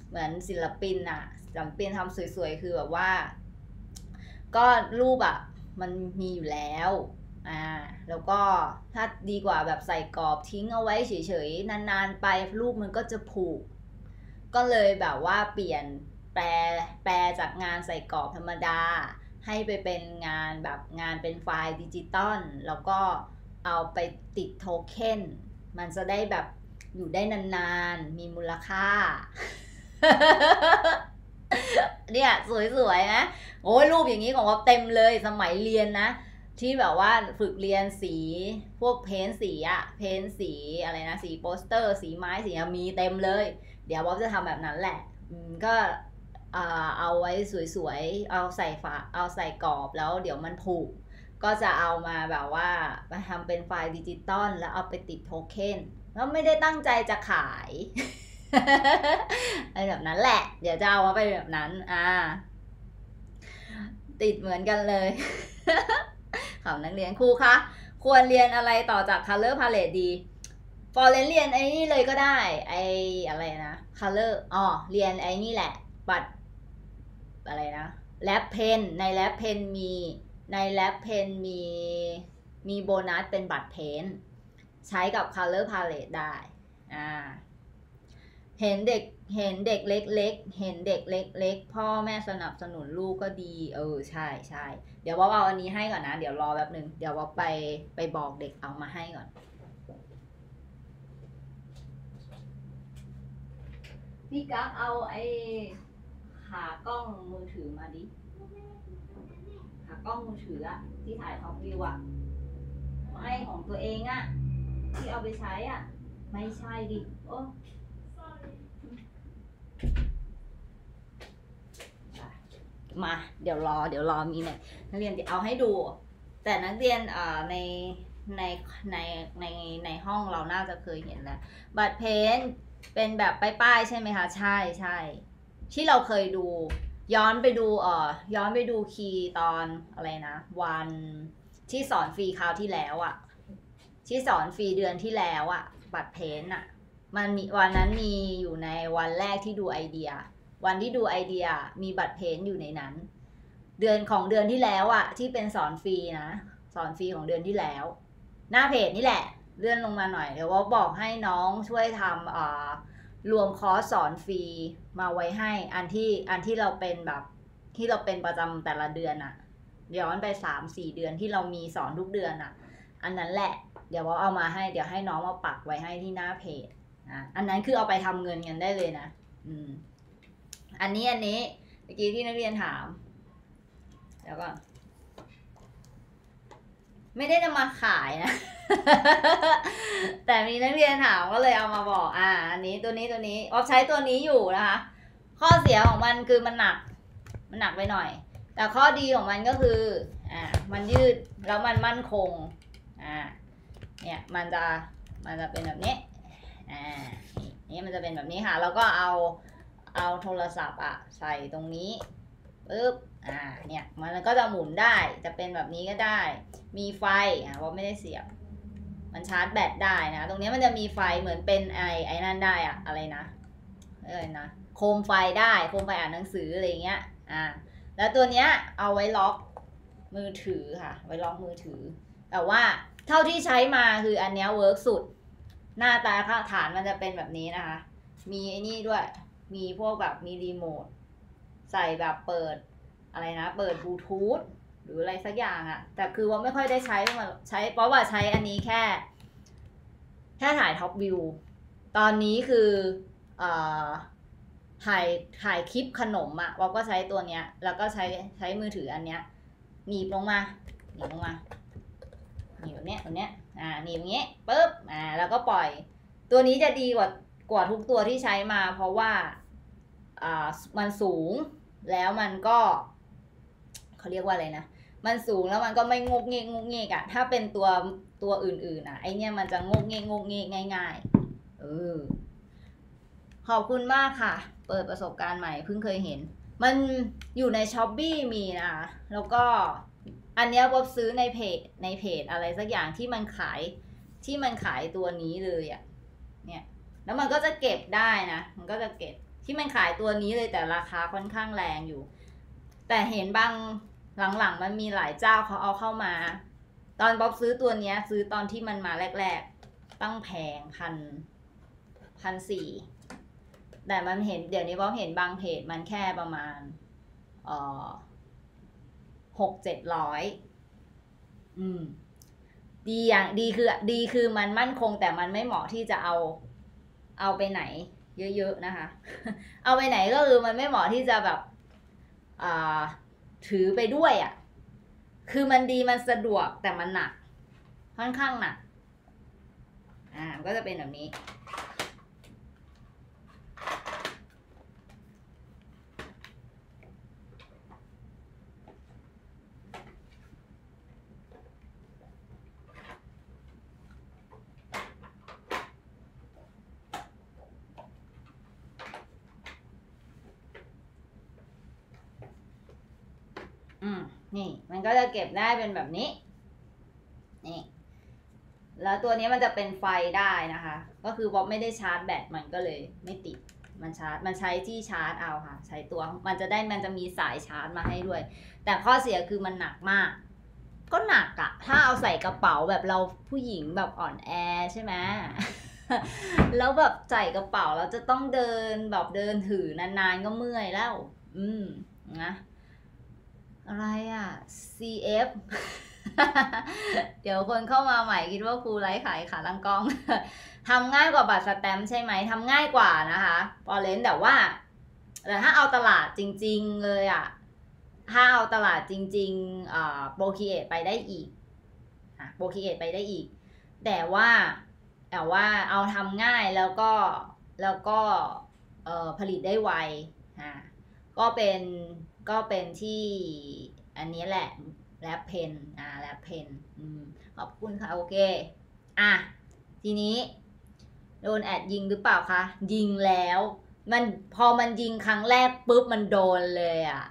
เหมือนศิลปินอะศิลปินทำสวยๆคือแบบว่าก็รูปอะมันมีอยู่แล้วอ่าแล้วก็ถ้าดีกว่าแบบใส่กรอบทิ้งเอาไว้เฉยๆนานๆไปรูปมันก็จะผุก็เลยแบบว่าเปลี่ยนแปลแปลจากงานใส่กรอบธรรมดาให้ไปเป็นงานแบบงานเป็นไฟล์ดิจิตอลแล้วก็เอาไปติดโทเค็นมันจะได้แบบอยู่ได้นานๆมีมูลค่า เนี่ยสวยๆนะโอ้ยรูปอย่างนี้ของว่าเต็มเลยสมัยเรียนนะที่แบบว่าฝึกเรียนสีพวกเพ้นสีอะเพ้นสีอะไรนะสีโปสเตอร์สีไม้สีมีเต็มเลยเดี๋ยวบ๊อบจะทำแบบนั้นแหละก็เอาไว้สวยๆเอาใส่ฝาเอาใส่กรอบแล้วเดี๋ยวมันผูกก็จะเอามาแบบว่ามาทำเป็นไฟล์ดิจิตอลแล้วเอาไปติดโทเค็นแล้วไม่ได้ตั้งใจจะขาย อะไรแบบนั้นแหละเดี๋ยวจะเอามาไปแบบนั้นอ่าติดเหมือนกันเลย ข่าวนักเรียนครูคะควรเรียนอะไรต่อจาก Color Palette ดีฟอร์เรนเรียนไอ้นี่เลยก็ได้ไอ้อะไรนะ Color อ๋อเรียนไอ้นี่แหละบัตรอะไรนะแลบเพนในแลบเพนมีในแลบเพนมีมีโบนัสเป็นบัตรเพนใช้กับ Color Palette ได้อ่าเห็นเด็กเห็นเด็กเล็กๆเห็นเด็กเล็กๆพ่อแม่สนับสนุนลูกก็ดีเออใช่ใช่เดี๋ยวว่าเอาอันนี้ให้ก่อนนะเดี๋ยวรอแป๊บนึงเดี๋ยวว่าไปไปบอกเด็กเอามาให้ก่อนพี่กั๊กเอาไอ้ขากล้องมือถือมาดิขากล้องมือถืออะที่ถ่ายท็อปวิวอะไม่ของตัวเองอะที่เอาไปใช้อะไม่ใช่ดิโอ้มาเดี๋ยวรอเดี๋ยวรอมีเนี่ยนักเรียนเอาให้ดูแต่นักเรียนอ่าในในในในในห้องเราน่าจะเคยเห็นแล้วบัตรเพนเป็นแบบป้ายๆใช่ไหมคะใช่ใช่ที่เราเคยดูย้อนไปดูเอ่อย้อนไปดูคีย์ตอนอะไรนะวันที่สอนฟรีคราวที่แล้วอะที่สอนฟรีเดือนที่แล้วอะบัตรเพนอะมันมีวันนั้นมีอยู่ในวันแรกที่ดูไอเดียวันที่ดูไอเดียมีบัตรเพนอยู่ในนั้นเดือนของเดือนที่แล้วอะที่เป็นสอนฟรีนะสอนฟรีของเดือนที่แล้วหน้าเพจนี่แหละเลื่อนลงมาหน่อยเดี๋ยวว่าบอกให้น้องช่วยทำอ่ารวมคอร์สสอนฟรีมาไว้ให้อันที่อันที่เราเป็นแบบที่เราเป็นประจำแต่ละเดือนอะย้อนไป สามถึงสี่ เดือนที่เรามีสอนทุกเดือนอะอันนั้นแหละเดี๋ยวว่าเอามาให้เดี๋ยวให้น้องมาปักไว้ให้ที่หน้าเพจนะอันนั้นคือเอาไปทำเงินกันได้เลยนะอืมอันนี้อันนี้เมื่อกี้ที่นักเรียนถามแล้วก็ไม่ได้จะมาขายนะ แต่มีนักเรียนถามก็เลยเอามาบอกอ่าอันนี้ตัวนี้ตัวนี้ออฟใช้ตัวนี้อยู่นะคะข้อเสียของมันคือมันหนักมันหนักไปหน่อยแต่ข้อดีของมันก็คืออ่ามันยืดแล้วมันมั่นคงอ่าเนี่ยมันจะมันจะเป็นแบบนี้อ่านี่มันจะเป็นแบบนี้ค่ะแล้วก็เอาเอาโทรศัพท์อ่ะใส่ตรงนี้ปึ๊บอ่าเนี่ยมันก็จะหมุนได้จะเป็นแบบนี้ก็ได้มีไฟอ่ะว่าไม่ได้เสียบมันชาร์จแบตได้นะตรงนี้มันจะมีไฟเหมือนเป็นไอไอ้นั่นได้อะอะไรนะอะไรนะโคมไฟได้โคมไฟอ่านหนังสืออะไรเงี้ยอ่าแล้วตัวเนี้ยเอาไว้ล็อกมือถือค่ะไว้ล็อกมือถือแต่ว่าเท่าที่ใช้มาคืออันเนี้ยเวิร์กสุดหน้าตาค่ะฐานมันจะเป็นแบบนี้นะคะมีไอ้นี่ด้วยมีพวกแบบมีรีโมทใส่แบบเปิดอะไรนะเปิดบลูทูธหรืออะไรสักอย่างอะแต่คือว่าไม่ค่อยได้ใช้มาใช้เพราะว่าใช้อันนี้แค่แค่ถ่ายท็อปวิวตอนนี้คือเอ่อถ่ายถ่ายคลิปขนมอะว่าก็ใช้ตัวเนี้ยแล้วก็ใช้ใช้มือถืออันเนี้ยหนีบลงมาหนีบลงมาหนีบแบบเนี้ยตัวเนี้ยอ่าหนีบอย่างเงี้ยปึ๊บอ่าแล้วก็ปล่อยตัวนี้จะดีกว่ากว่าทุกตัวที่ใช้มาเพราะว่าอ่ามันสูงแล้วมันก็เขาเรียกว่าอะไรนะมันสูงแล้วมันก็ไม่งกเงกงกเงกอะถ้าเป็นตัวตัวอื่นๆอะไอเนี้ยมันจะงกเงกงกเงกง่ายๆเออขอบคุณมากค่ะเปิดประสบการณ์ใหม่เพิ่งเคยเห็นมันอยู่ในช้อปปี้มีนะคะแล้วก็อันเนี้ยบ๊อบซื้อในเพจในเพจอะไรสักอย่างที่มันขายที่มันขายตัวนี้เลยอะเนี่ยแล้วมันก็จะเก็บได้นะมันก็จะเก็บที่มันขายตัวนี้เลยแต่ราคาค่อนข้างแรงอยู่แต่เห็นบางหลังๆมันมีหลายเจ้าเขาเอาเข้ามาตอนบ๊อบซื้อตัวเนี้ยซื้อตอนที่มันมาแรกๆตั้งแพงพันพันสี่แต่มันเห็นเดี๋ยวนี้บ๊อบเห็นบางเพจมันแค่ประมาณเอ่อหกเจ็ดร้อยอืมดีอย่างดีคือดีคือมันมั่นคงแต่มันไม่เหมาะที่จะเอาเอาไปไหนเยอะๆนะคะเอาไปไหนก็คือมันไม่เหมาะที่จะแบบอ่าถือไปด้วยอ่ะคือมันดีมันสะดวกแต่มันหนักค่อนข้างหนักอ่าก็จะเป็นแบบนี้อืมนี่มันก็จะเก็บได้เป็นแบบนี้นี่แล้วตัวนี้มันจะเป็นไฟได้นะคะก็คือบ๊อบไม่ได้ชาร์จแบตมันก็เลยไม่ติดมันชาร์จมันใช้ที่ชาร์จเอาค่ะใช้ตัวมันจะได้มันจะมีสายชาร์จมาให้ด้วยแต่ข้อเสียคือมันหนักมากก็หนักอะถ้าเอาใส่กระเป๋าแบบเราผู้หญิงแบบอ่อนแอใช่ไหม แล้วแบบใส่กระเป๋าแล้วจะต้องเดินแบบเดินถือนานๆก็เมื่อยแล้ว อืมนะอะไรอ่ะ ซี เอฟ เดี๋ยวคนเข้ามาใหม่คิดว่าครูไลฟ์ขายขาตั้งกล้อง ทำง่ายกว่าบัตรสแตมป์ใช่ไหมทำง่ายกว่านะคะพอเลนแต่ว่าแต่ถ้าเอาตลาดจริงๆเลยอ่ะถ้าเอาตลาดจริงๆอ่าโปรคีเอทไปได้อีกอ่ะโปรคีเอทไปได้อีกแต่ว่าแต่ว่าเอาทำง่ายแล้วก็แล้วก็เอ่อผลิตได้ไวอ่ะก็เป็นก็เป็นที่อันนี้แหละแรปเพนอ่าแรปเพนอืมขอบคุณค่ะโอเคอ่ะทีนี้โดนแอดยิงหรือเปล่าคะยิงแล้วมันพอมันยิงครั้งแรกปุ๊บมันโดนเลยอ่ะ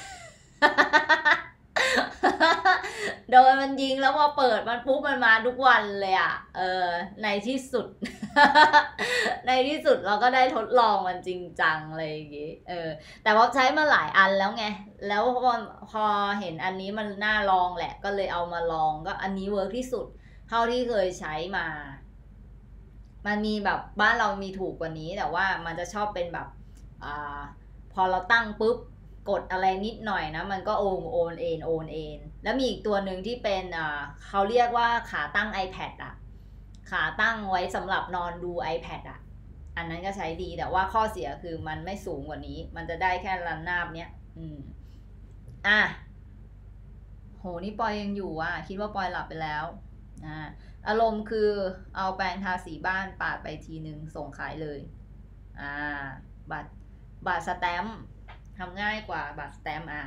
โดนมันยิงแล้วพอเปิดมันปุ๊บมันมาทุกวันเลยอ่ะเออในที่สุด ในที่สุดเราก็ได้ทดลองมันจริงจังอะไรอย่างงี้เออแต่ว่าใช้มาหลายอันแล้วไงแล้วพอพอเห็นอันนี้มันน่าลองแหละก็เลยเอามาลองก็อันนี้เวิร์กที่สุดเท่าที่เคยใช้มามันมีแบบบ้านเรามีถูกกว่านี้แต่ว่ามันจะชอบเป็นแบบอ่าพอเราตั้งปุ๊บกดอะไรนิดหน่อยนะมันก็โอนโอนเอนโอนเอนแล้วมีอีกตัวหนึ่งที่เป็นอ่าเขาเรียกว่าขาตั้ง iPad อ่ะขาตั้งไว้สำหรับนอนดู iPad อ่ะอันนั้นก็ใช้ดีแต่ว่าข้อเสียคือมันไม่สูงกว่านี้มันจะได้แค่ระนาบเนี้ยอืมอ่ะโหนี่ปอยยังอยู่อ่ะคิดว่าปอยหลับไปแล้วอ่าอารมณ์คือเอาแปรงทาสีบ้านปาดไปทีนึงส่งขายเลยอ่าบัตรบัตรสแตมป์ทำง่ายกว่าบัตรสแตมป์อ่ะ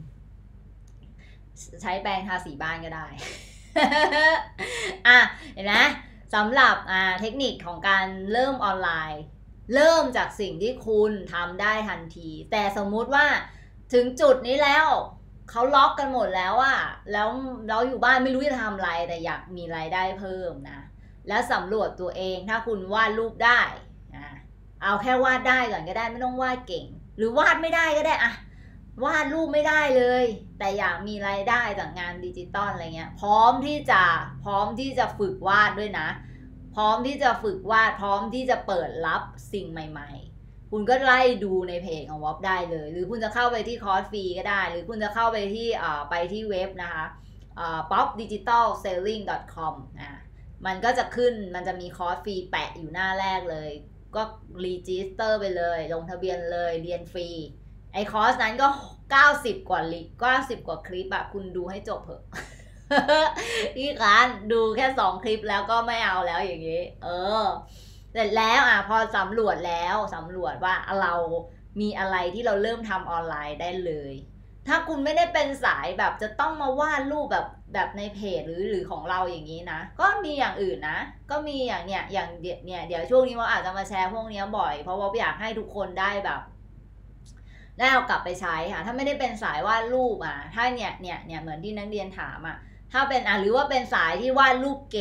ใช้แปรงทาสีบ้านก็ได้ อ่ะเห็นไหมสำหรับอ่าเทคนิคของการเริ่มออนไลน์เริ่มจากสิ่งที่คุณทำได้ทันทีแต่สมมุติว่าถึงจุดนี้แล้วเขาล็อกกันหมดแล้วอะแล้วเราอยู่บ้านไม่รู้จะทำอะไรแต่อยากมีรายได้เพิ่มนะแล้วสำรวจตัวเองถ้าคุณวาดรูปได้นะเอาแค่วาดได้ก่อนก็ได้ไม่ต้องวาดเก่งหรือวาดไม่ได้ก็ได้อะวาดรูปไม่ได้เลยแต่อยากมีรายได้จากงานดิจิตอลอะไรเงี้ยพร้อมที่จะพร้อมที่จะฝึกวาดด้วยนะพร้อมที่จะฝึกวาดพร้อมที่จะเปิดรับสิ่งใหม่ๆคุณก็ไล่ดูในเพจของวอปได้เลยหรือคุณจะเข้าไปที่คอร์สฟรีก็ได้หรือคุณจะเข้าไปที่อ่าไปที่เว็บนะคะอ่า ป๊อป ดิจิทัล เซลลิ่ง ดอท คอม อ่ะมันก็จะขึ้นมันจะมีคอร์สฟรีแปะอยู่หน้าแรกเลยก็รีจิสเตอร์ไปเลยลงทะเบียนเลยเรียนฟรีไอคอร์สนั้นก็เก้าสิบกว่าลิเก้าสิบกว่าคลิปอะคุณดูให้จบเถอะ พี่คานดูแค่สองคลิปแล้วก็ไม่เอาแล้วอย่างนี้เออเสร็จแล้วอ่ะพอสำรวจแล้วสำรวจว่าเรามีอะไรที่เราเริ่มทำออนไลน์ได้เลยถ้าคุณไม่ได้เป็นสายแบบจะต้องมาวาดรูปแบบแบบในเพจหรือหรือของเราอย่างนี้นะก็มีอย่างอื่นนะก็มีอย่างเนี้ยอย่างเนี่ยเดี๋ยวช่วงนี้ว่าอาจจะมาแชร์พวกนี้บ่อยเพราะว่าอยากให้ทุกคนได้แบบได้เอากลับไปใช้ค่ะถ้าไม่ได้เป็นสายวาดรูปอ่ะถ้าเนี่ยเนี่ยเนี่ยเหมือนที่นักเรียนถามอ่ะถ้าเป็นอ่ะหรือว่าเป็นสายที่วาดรูปเก่ง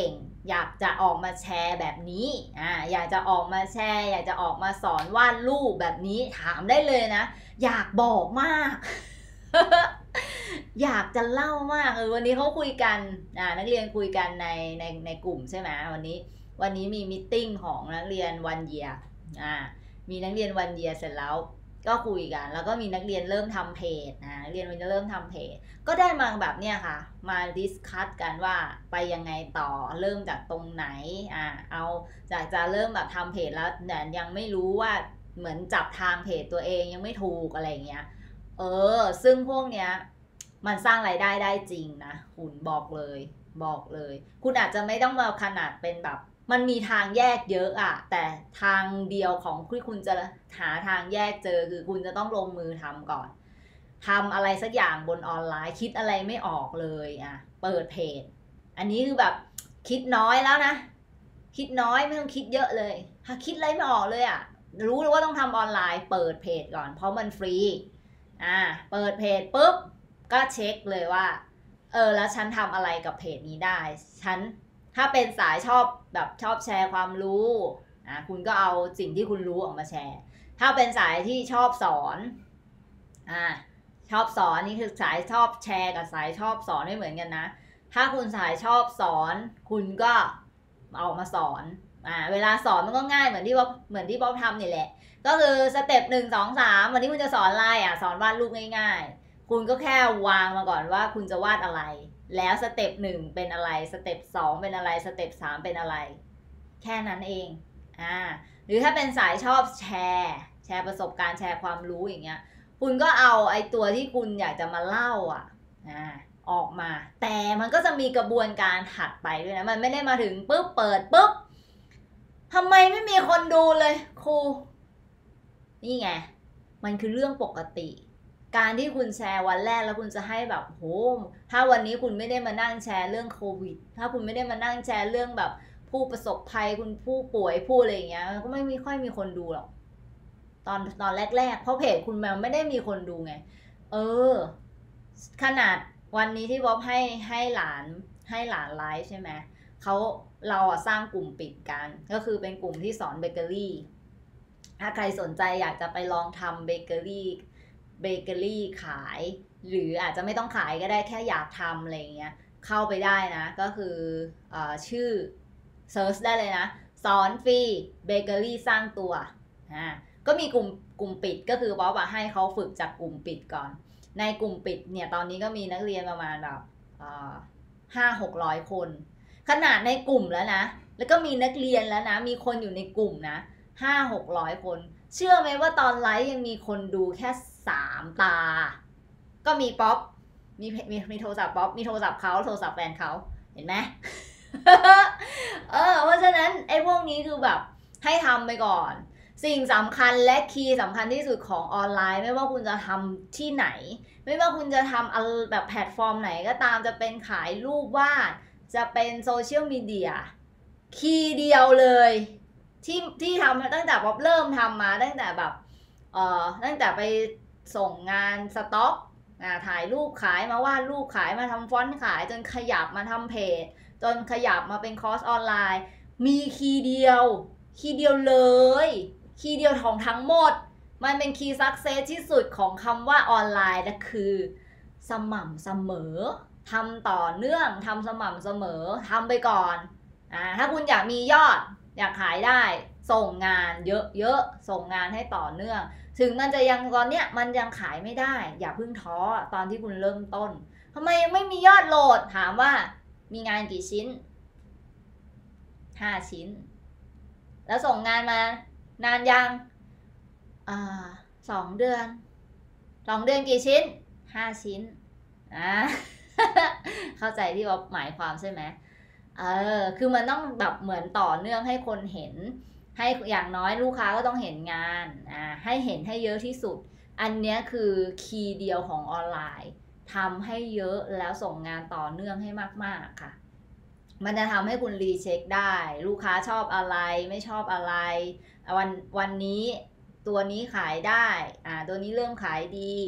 อยากจะออกมาแชร์แบบนี้อ่าอยากจะออกมาแชร์อยากจะออกมาสอนวาดรูปแบบนี้ถามได้เลยนะอยากบอกมาก อยากจะเล่ามากเออวันนี้เขาคุยกันอ่านักเรียนคุยกันในในในกลุ่มใช่ไหมวันนี้วันนี้มีมิทติ้งของนักเรียนวันเยียร์อ่ามีนักเรียนวันเยียร์เสร็จแล้วก็คุยกันแล้วก็มีนักเรียนเริ่มทำเพจนะนักเรียนมันจะเริ่มทำเพจก็ได้มาแบบเนี้ยค่ะมาดิสคัสกันว่าไปยังไงต่อเริ่มจากตรงไหนอ่าเอาจากจะเริ่มแบบทำเพจแล้วแต่ยังไม่รู้ว่าเหมือนจับทางเพจตัวเองยังไม่ถูกอะไรเงี้ยเออซึ่งพวกเนี้ยมันสร้างรายได้ได้จริงนะคุณบอกเลยบอกเลยคุณอาจจะไม่ต้องมาขนาดเป็นแบบมันมีทางแยกเยอะอะแต่ทางเดียวของที่คุณจะหาทางแยกเจอคือคุณจะต้องลงมือทำก่อนทำอะไรสักอย่างบนออนไลน์คิดอะไรไม่ออกเลยอะเปิดเพจอันนี้คือแบบคิดน้อยแล้วนะคิดน้อยไม่ต้องคิดเยอะเลยถ้าคิดอะไรไม่ออกเลยอะรู้เลยว่าต้องทำออนไลน์เปิดเพจก่อนเพราะมันฟรีอ่าเปิดเพจปุ๊บก็เช็คเลยว่าเออแล้วฉันทำอะไรกับเพจนี้ได้ฉันถ้าเป็นสายชอบแบบชอบแชร์ความรู้อ่ะคุณก็เอาสิ่งที่คุณรู้ออกมาแชร์ถ้าเป็นสายที่ชอบสอนอ่าชอบสอนนี่คือสายชอบแชร์กับสายชอบสอนไม่เหมือนกันนะถ้าคุณสายชอบสอนคุณก็เอามาสอนอ่าเวลาสอนมันก็ง่ายเหมือนที่ว่าเหมือนที่บ๊อบทำนี่แหละก็คือสเต็ปหนึ่งสองสามวันนี้คุณจะสอนอะไรอ่ะสอนวาดรูปง่ายๆคุณก็แค่วางมาก่อนว่าคุณจะวาดอะไรแล้วสเต็ปหนึ่งเป็นอะไรสเต็ปสองเป็นอะไรสเต็ปสามเป็นอะไรแค่นั้นเองอ่าหรือถ้าเป็นสายชอบแชร์แชร์ประสบการณ์แชร์ความรู้อย่างเงี้ยคุณก็เอาไอ้ตัวที่คุณอยากจะมาเล่าอ่ะอ่าออกมาแต่มันก็จะมีกระบวนการถัดไปด้วยนะมันไม่ได้มาถึงปุ๊บเปิดปุ๊บทำไมไม่มีคนดูเลยครูนี่ไงมันคือเรื่องปกติการที่คุณแชร์วันแรกแล้วคุณจะให้แบบโหถ้าวันนี้คุณไม่ได้มานั่งแชร์เรื่องโควิดถ้าคุณไม่ได้มานั่งแชร์เรื่องแบบผู้ประสบภัยคุณผู้ป่วยผู้อะไรอย่างเงี้ยก็ไม่มีค่อยมีคนดูหรอกตอนตอนแรกๆเพราะเพจคุณมันไม่ได้มีคนดูไงเออขนาดวันนี้ที่บ๊อบให้ให้หลานให้หลานไลฟ์ใช่ไหมเขาเราอะสร้างกลุ่มปิดกันก็คือเป็นกลุ่มที่สอนเบเกอรี่ถ้าใครสนใจอยากจะไปลองทำเบเกอรี่เบเกอรี่ขายหรืออาจจะไม่ต้องขายก็ได้แค่อยากทำอะไรเงี้ยเข้าไปได้นะก็คืออชื่อเซิร์ชได้เลยนะสอนฟรีเบเกอรี่สร้างตัวอ่าก็มีกลุ่มกลุ่มปิดก็คือบ๊อบให้เขาฝึกจากกลุ่มปิดก่อนในกลุ่มปิดเนี่ยตอนนี้ก็มีนักเรียนประมาณแบบห้าหกร้อยคนขนาดในกลุ่มแล้วนะแล้วก็มีนักเรียนแล้วนะมีคนอยู่ในกลุ่มนะห้าหกร้อยคนเชื่อไหมว่าตอนไลฟ์ยังมีคนดูแค่สามตาก็มีป๊อปมีมีมีโทรศัพท์ป๊อปมีโทรศัพท์เขาโทรศัพท์แฟนเขาเห็นไหม เออเพราะฉะนั้นไอ้พวกนี้คือแบบให้ทำไปก่อนสิ่งสำคัญและคีย์สำคัญที่สุดของออนไลน์ไม่ว่าคุณจะทำที่ไหนไม่ว่าคุณจะทำแบบแพลตฟอร์มไหนก็ตามจะเป็นขายรูปวาดจะเป็นโซเชียลมีเดียคีย์เดียวเลยที่ที่ทำตั้งแต่ป๊อปเริ่มทำมาตั้งแต่แบบเอ่อตั้งแต่ไปส่งงานสต็อกอ่าถ่ายรูปขายมาวาดรูปขายมาทำฟอนต์ขายจนขยับมาทำเพจจนขยับมาเป็นคอร์สออนไลน์มีคีย์เดียวคีย์เดียวเลยคีย์เดียวของทั้งหมดมันเป็นคีย์ซักเซสที่สุดของคำว่าออนไลน์นั่นคือสม่ำเสมอทำต่อเนื่องทำสม่ำเสมอทำไปก่อนอ่าถ้าคุณอยากมียอดอยากขายได้ส่งงานเยอะๆส่งงานให้ต่อเนื่องถึงมันจะยังตอนเนี้ยมันยังขายไม่ได้อย่าเพิ่งท้อตอนที่คุณเริ่มต้นทำไมยังไม่มียอดโหลดถามว่ามีงานกี่ชิ้นห้าชิ้นแล้วส่งงานมานานยังอ่าสองเดือนสองเดือนกี่ชิ้นห้าชิ้นอ่า เข้าใจที่ว่าหมายความใช่ไหมเออคือมันต้องแบบเหมือนต่อเนื่องให้คนเห็นให้อย่างน้อยลูกค้าก็ต้องเห็นงานอ่าให้เห็นให้เยอะที่สุดอันนี้คือคีย์เดียวของออนไลน์ทำให้เยอะแล้วส่งงานต่อเนื่องให้มากๆค่ะมันจะทำให้คุณรีเช็คได้ลูกค้าชอบอะไรไม่ชอบอะไรวันวันนี้ตัวนี้ขายได้อ่าตัวนี้เริ่มขายดี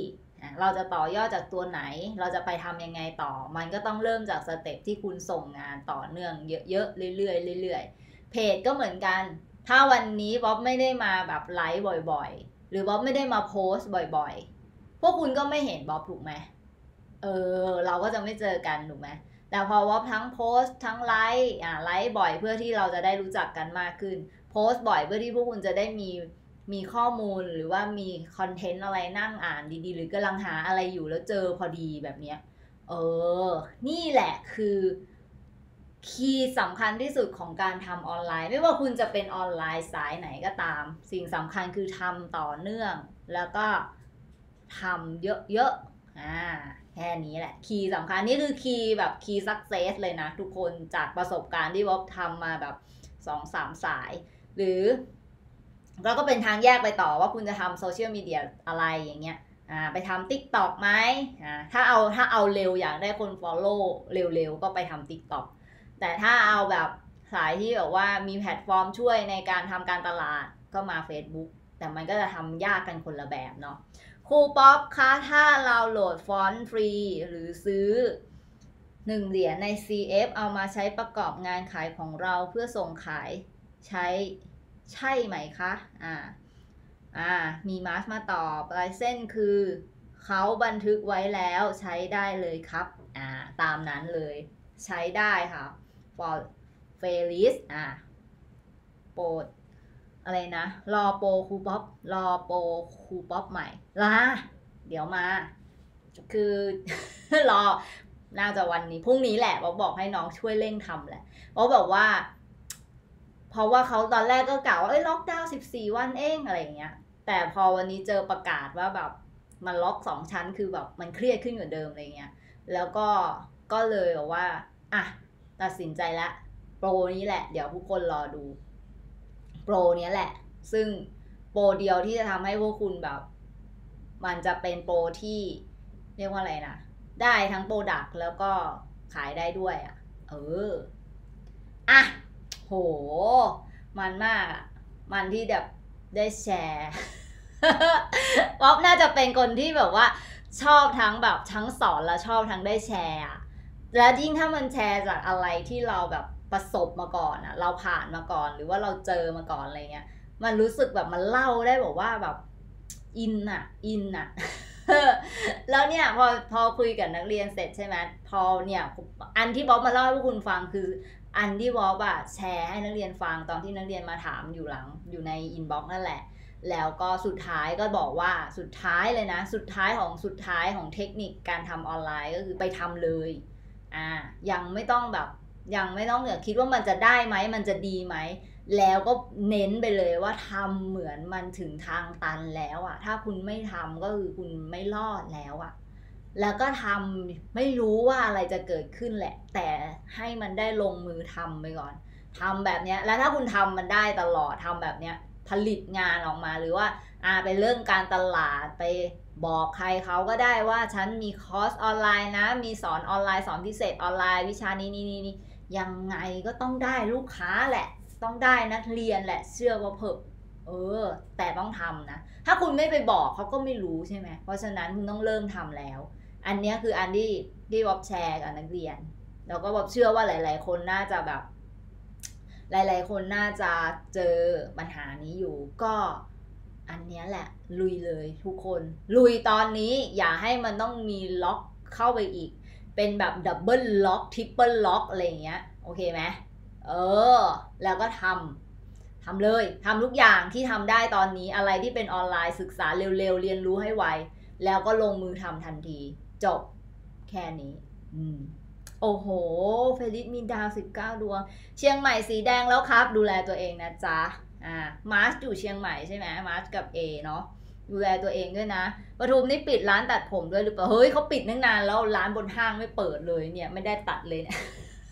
เราจะต่อยอดจากตัวไหนเราจะไปทำยังไงต่อมันก็ต้องเริ่มจากสเต็ปที่คุณส่งงานต่อเนื่องเยอะๆเรื่อยๆเรื่อยๆเพจก็เหมือนกันถ้าวันนี้บ๊อบไม่ได้มาแบบไลฟ์บ่อยๆหรือบ๊อบไม่ได้มาโพสต์บ่อยๆพวกคุณก็ไม่เห็นบ๊อบถูกไหมเออเราก็จะไม่เจอกันถูกไหมแต่พอบ๊อบทั้งโพสต์ทั้งไลฟ์อ่าไลฟ์บ่อยเพื่อที่เราจะได้รู้จักกันมากขึ้นโพสต์บ่อยเพื่อที่พวกคุณจะได้มีมีข้อมูลหรือว่ามีคอนเทนต์อะไรนั่งอ่านดีๆหรือกำลังหาอะไรอยู่แล้วเจอพอดีแบบเนี้ยเออนี่แหละคือคีย์สำคัญที่สุดของการทำออนไลน์ไม่ว่าคุณจะเป็นออนไลน์สายไหนก็ตามสิ่งสำคัญคือทำต่อเนื่องแล้วก็ทำเยอะๆอ่าแค่นี้แหละคีย์สำคัญนี่คือคีย์แบบคีย์สักเซสเลยนะทุกคนจากประสบการณ์ที่บ๊อบทำมาแบบสองสามสายหรือแล้วก็เป็นทางแยกไปต่อว่าคุณจะทำโซเชียลมีเดียอะไรอย่างเงี้ยอ่าไปทำ TikTok ไหมอ่าถ้าเอาถ้าเอาเร็วอยากได้คน follow เร็วๆก็ไปทำ TikTok แต่ถ้าเอาแบบสายที่แบบว่ามีแพลตฟอร์มช่วยในการทำการตลาดก็มา Facebook แต่มันก็จะทำยากกันคนละแบบเนาะครูป๊อปคะถ้าเราโหลดฟอนต์ฟรีหรือซื้อหนึ่งเหรียญใน ซี เอฟ เอามาใช้ประกอบงานขายของเราเพื่อส่งขายใช้ใช่ไหมคะอ่าอ่ามีมาร์สมาตอบลายเส้นคือเขาบันทึกไว้แล้วใช้ได้เลยครับอ่าตามนั้นเลยใช้ได้ค่ะ for f a i l i s อ่าโปรดอะไรนะรอโปรครูป๊อปรอโปรครูป๊อปใหม่ลาเดี๋ยวมาคือ รอน่าจะวันนี้พรุ่งนี้แหละบอกบอกให้น้องช่วยเร่งทำแหละเพราะแบบว่าเพราะว่าเขาตอนแรกก็กล่าวว่าเอ้ยล็อกดาวน์สิบสี่วันเองอะไรอย่างเงี้ยแต่พอวันนี้เจอประกาศว่าแบบมันล็อกสองชั้นคือแบบมันเครียดขึ้นกว่าเดิมอะไรเงี้ยแล้วก็ก็เลยบอกว่าอ่ะตัดสินใจแล้วโปรนี้แหละเดี๋ยวทุกคนรอดูโปรนี้แหละซึ่งโปรเดียวที่จะทำให้พวกคุณแบบมันจะเป็นโปรที่เรียกว่าอะไรนะได้ทั้งโปรดักต์แล้วก็ขายได้ด้วยอ่ะเอออ่ะโหมันมากอ่ะมันที่แบบได้แชร์ป๊อปน่าจะเป็นคนที่แบบว่าชอบทั้งแบบทั้งสอนและชอบทั้งได้แชร์อ่ะแล้วยิ่งถ้ามันแชร์จากอะไรที่เราแบบประสบมาก่อนอ่ะเราผ่านมาก่อนหรือว่าเราเจอมาก่อนอะไรเงี้ยมันรู้สึกแบบมันเล่าได้บอกว่าแบบอินอ่ะอินอ่ะ แล้วเนี่ยพอพอคุยกับนักเรียนเสร็จใช่ไหมพอเนี่ยอันที่บ๊อบมาเล่าให้พวกคุณฟังคืออันที่บ๊อบอะแชร์ให้นักเรียนฟังตอนที่นักเรียนมาถามอยู่หลังอยู่ในอินบ็อกซ์นั่นแหละแล้วก็สุดท้ายก็บอกว่าสุดท้ายเลยนะสุดท้ายของสุดท้ายของเทคนิคการทำออนไลน์ก็คือไปทำเลยอ่ายังไม่ต้องแบบยังไม่ต้องเนี่ยคิดว่ามันจะได้ไหมมันจะดีไหมแล้วก็เน้นไปเลยว่าทำเหมือนมันถึงทางตันแล้วอะถ้าคุณไม่ทำก็คือคุณไม่รอดแล้วอะแล้วก็ทำไม่รู้ว่าอะไรจะเกิดขึ้นแหละแต่ให้มันได้ลงมือทำไปก่อนทำแบบเนี้ยแล้วถ้าคุณทำมันได้ตลอดทำแบบเนี้ยผลิตงานออกมาหรือว่าอ่าไปเรื่องการตลาดไปบอกใครเขาก็ได้ว่าฉันมีคอร์สออนไลน์นะมีสอนออนไลน์สอนพิเศษออนไลน์วิชานี้นี่นี่ยังไงก็ต้องได้ลูกค้าแหละต้องได้นักเรียนแหละเชื่อว่าเพิ่มเออแต่ต้องทำนะถ้าคุณไม่ไปบอกเขาก็ไม่รู้ใช่ไหมเพราะฉะนั้นคุณต้องเริ่มทำแล้วอันนี้คืออันที่ที่บ๊อบแชร์กับนักเรียนแล้วก็บ๊อบเชื่อว่าหลายๆคนน่าจะแบบหลายๆคนน่าจะเจอปัญหานี้อยู่ก็อันนี้แหละลุยเลยทุกคนลุยตอนนี้อย่าให้มันต้องมีล็อกเข้าไปอีกเป็นแบบดับเบิลล็อกทริปเปิลล็อกอะไรอย่างเงี้ยโอเคไหมเออแล้วก็ทำทำเลยทำทุกอย่างที่ทำได้ตอนนี้อะไรที่เป็นออนไลน์ศึกษาเร็วๆเรียนรู้ให้ไวแล้วก็ลงมือทำทันทีจบแค่นี้อืมโอ้โหเฟลิสมีดาวสิบเก้าดวงเชียงใหม่สีแดงแล้วครับดูแลตัวเองนะจ๊ะอ่ามาร์ชอยู่เชียงใหม่ใช่ไหมมาร์ชกับเอเนาะดูแลตัวเองด้วยนะปทุมนี่ปิดร้านตัดผมด้วยหรือเปล่าเฮ้ยเขาปิดตั้งนานแล้วร้านบนห้างไม่เปิดเลยเนี่ยไม่ได้ตัดเลยเนี่ย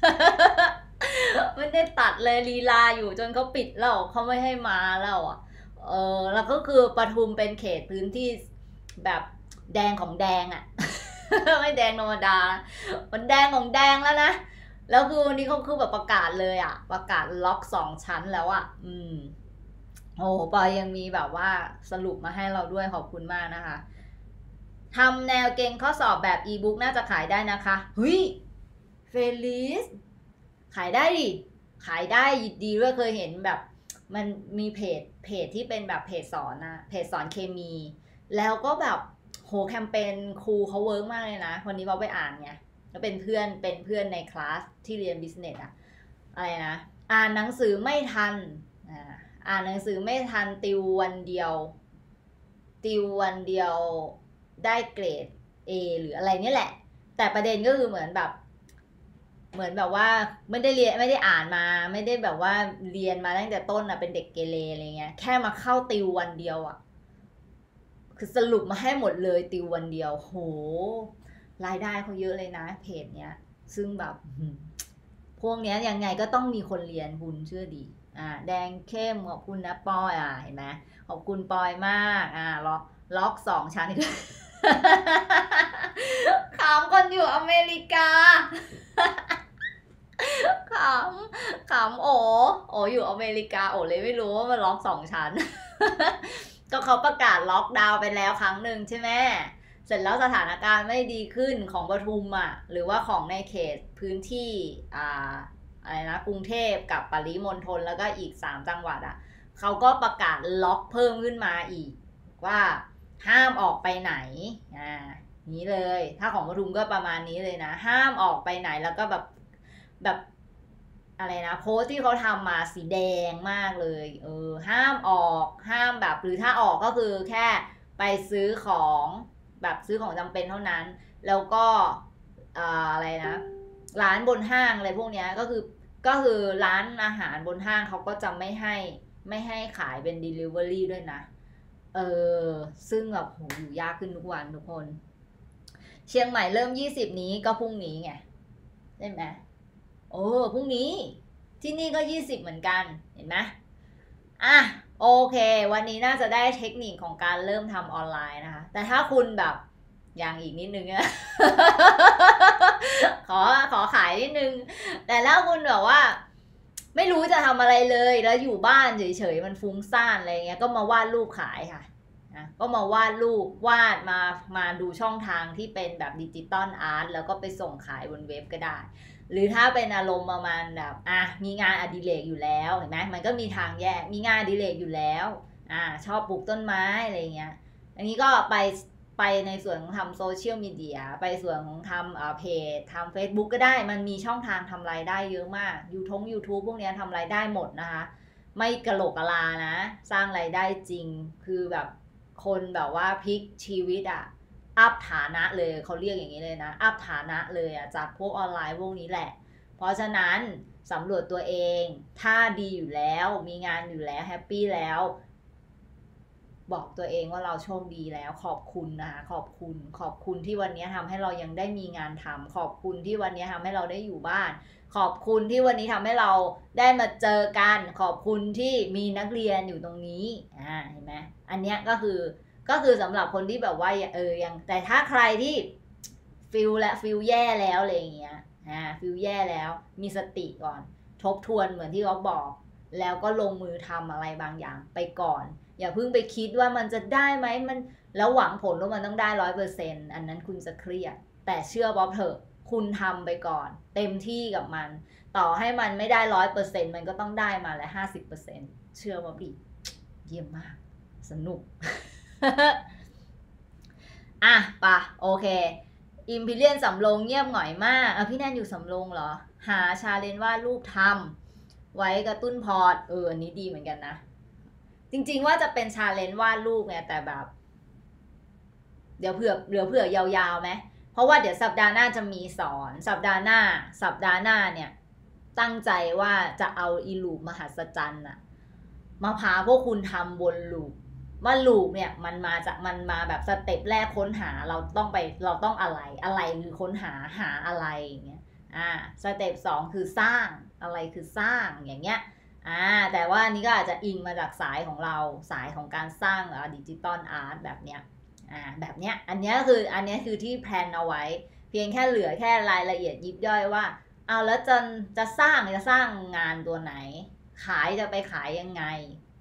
ไม่ได้ตัดเลยลีลาอยู่จนเขาปิดแล้วเขาไม่ให้มาแล้วอ่ะเออแล้วก็คือปทุมเป็นเขตพื้นที่แบบแดงของแดงอ่ะ ไม่แดงธรรมดามันแดงของแดงแล้วนะแล้วคือวันนี้เขาคือแบบประกาศเลยอ่ะประกาศล็อกสองชั้นแล้วอ่ะอืมโอ้ปอยังมีแบบว่าสรุปมาให้เราด้วยขอบคุณมากนะคะทำแนวเก่งข้อสอบแบบอีบุ๊กน่าจะขายได้นะคะเฮ้ยเฟลิสขายได้ดิขายได้ดีด้วยเคยเห็นแบบมันมีเพจเพจที่เป็นแบบเพจสอนนะเพจสอนเคมีแล้วก็แบบโหแคมเปญครูเขาเวิร์กมากเลยนะวันนี้เราไปอ่านไงแล้วเป็นเพื่อนเป็นเพื่อนในคลาสที่เรียนบิสเนสอะอะไรนะอ่านหนังสือไม่ทันอ่านหนังสือไม่ทันติววันเดียวติววันเดียวได้เกรด A หรืออะไรนี่แหละแต่ประเด็นก็คือเหมือนแบบเหมือนแบบว่าไม่ได้เรียนไม่ได้อ่านมาไม่ได้แบบว่าเรียนมาตั้งแต่ต้นอะเป็นเด็กเกเรอะไรเงี้ยแค่มาเข้าติววันเดียวอะคือสรุปมาให้หมดเลยติววันเดียวโหรายได้เขาเยอะเลยนะเพจเนี้ยซึ่งแบบพวกเนี้ยยังไงก็ต้องมีคนเรียนคุณเชื่อดีอ่าแดงเข้มขอบคุณนะปอยอ่ะเห็นไหมขอบคุณปอยมากอ่าล็อกล็อกสองชั้นขำคนอยู่อเมริกาขำขำโอโออยู่อเมริกาโอเลยไม่รู้ว่ามันล็อกสองชั้นก็เขาประกาศล็อกดาวน์ไปแล้วครั้งหนึ่งใช่ไหมเสร็จแล้วสถานการณ์ไม่ดีขึ้นของปทุมอ่ะหรือว่าของในเขตพื้นที่อ่าอะไรนะกรุงเทพกับปริมณฑลแล้วก็อีกสามจังหวัดอ่ะเขาก็ประกาศล็อกเพิ่มขึ้นมาอีกว่าห้ามออกไปไหนอ่านี้เลยถ้าของปทุมก็ประมาณนี้เลยนะห้ามออกไปไหนแล้วก็แบบแบบอะไรนะโพสที่เขาทำมาสีแดงมากเลยเออห้ามออกห้ามแบบหรือถ้าออกก็คือแค่ไปซื้อของแบบซื้อของจำเป็นเท่านั้นแล้วก็อะไรนะร้านบนห้างอะไรพวกนี้ก็คือก็คือร้านอาหารบนห้างเขาก็จะไม่ให้ไม่ให้ขายเป็น delivery ด้วยนะเออซึ่งแบบโหอยู่ยากขึ้นทุกวันทุกคนเชียงใหม่เริ่มยี่สิบนี้ก็พรุ่งนี้ไงใช่ไหมโอ้พรุ่งนี้ที่นี่ก็ยี่สิบเหมือนกันเห็นไหมอ่ะโอเควันนี้น่าจะได้เทคนิคของการเริ่มทำออนไลน์นะคะแต่ถ้าคุณแบบอย่างอีกนิดนึงนะขอขอขายนิดนึงแต่ถ้าคุณแบบว่าไม่รู้จะทำอะไรเลยแล้วอยู่บ้านเฉยๆมันฟุ้งซ่านอะไรเงี้ยก็มาวาดรูปขายค่ะนะก็มาวาดรูปวาดมามาดูช่องทางที่เป็นแบบดิจิตอลอาร์ตแล้วก็ไปส่งขายบนเว็บก็ได้หรือถ้าเป็นอารมณ์ประมาณแบบอ่ะมีงานอดิเรกอยู่แล้วเห็นไหมมันก็มีทางแยกมีงานอดิเรกอยู่แล้วอ่าชอบปลูกต้นไม้อะไรเงี้ยอันนี้ก็ไปไปในส่วนของทำโซเชียลมีเดียไปส่วนของทำเพจทำ Facebook ก็ได้มันมีช่องทางทำรายได้เยอะมากยูทง YouTube พวกนี้ทำรายได้หมดนะคะไม่กระโหลกกะลานะสร้างรายได้จริงคือแบบคนแบบว่าพลิกชีวิตอะอัพฐานะเลยเขาเรียกอย่างนี้เลยนะอัพฐานะเลยอะจากพวกออนไลน์พวกนี้แหละเพราะฉะนั้นสำรวจตัวเองถ้าดีอยู่แล้วมีงานอยู่แล้วแฮปปี้แล้วบอกตัวเองว่าเราโชคดีแล้วขอบคุณนะคะขอบคุณขอบคุณที่วันนี้ทำให้เรายังได้มีงานทำขอบคุณที่วันนี้ทำให้เราได้อยู่บ้านขอบคุณที่วันนี้ทำให้เราได้มาเจอกันขอบคุณที่มีนักเรียนอยู่ตรงนี้อ่าเห็นไหมอันนี้ก็คือก็คือสำหรับคนที่แบบว่าเออยังแต่ถ้าใครที่ฟิลและฟิลแย่แล้วอะไรอย่างเงี้ยอ่าฟิลแย่แล้วมีสติก่อนทบทวนเหมือนที่เขาบอกแล้วก็ลงมือทำอะไรบางอย่างไปก่อนอย่าเพิ่งไปคิดว่ามันจะได้ไหมมันแล้วหวังผลว่ามันต้องได้ร้อยเปอร์เซ็นต์อันนั้นคุณจะเครียดแต่เชื่อบ๊อบเถอะคุณทำไปก่อนเต็มที่กับมันต่อให้มันไม่ได้ร้อยเปอร์เซ็นต์มันก็ต้องได้มาแล้วห้าสิบเปอร์เซ็นต์เชื่อบ๊อบดิเยี่ยมมากสนุก อ่ะปะโอเคอิมพีเรียนสำโรงเงียบหน่อยมากอ่ะพี่แนนอยู่สำโรงเหรอหาชาเลนจ์ว่าลูกทำไว้กระตุ้นพอร์ตเอออันนี้ดีเหมือนกันนะจริงๆว่าจะเป็นชาเลนจ์วาดรูปไงแต่แบบเดี๋ยวเผื่อเหลือเผื่อยาวๆไหมเพราะว่าเดี๋ยวสัปดาห์หน้าจะมีสอนสัปดาห์หน้าสัปดาห์หน้าเนี่ยตั้งใจว่าจะเอาอีลูปมหัศจรรย์อะมาพาพวกคุณทำบนลูปว่าลูปเนี่ยมันมาจากมันมาแบบสเต็ปแรกค้นหาเราต้องไปเราต้องอะไรอะไรคือค้นหาหาอะไรอย่างเงี้ยอ่าสเต็ปสองคือสร้างอะไรคือสร้างอย่างเงี้ยอ่าแต่ว่านี้ก็อาจจะอิงมาจากสายของเราสายของการสร้างดิจิตอลอาร์ตแบบเนี้ยอ่าแบบเนี้ยอันนี้คืออันนี้คือที่แพลนเอาไว้เพียงแค่เหลือแค่รายละเอียดยิบย่อยว่าเอาแล้วจะจะสร้างจะสร้างงานตัวไหนขายจะไปขายยังไง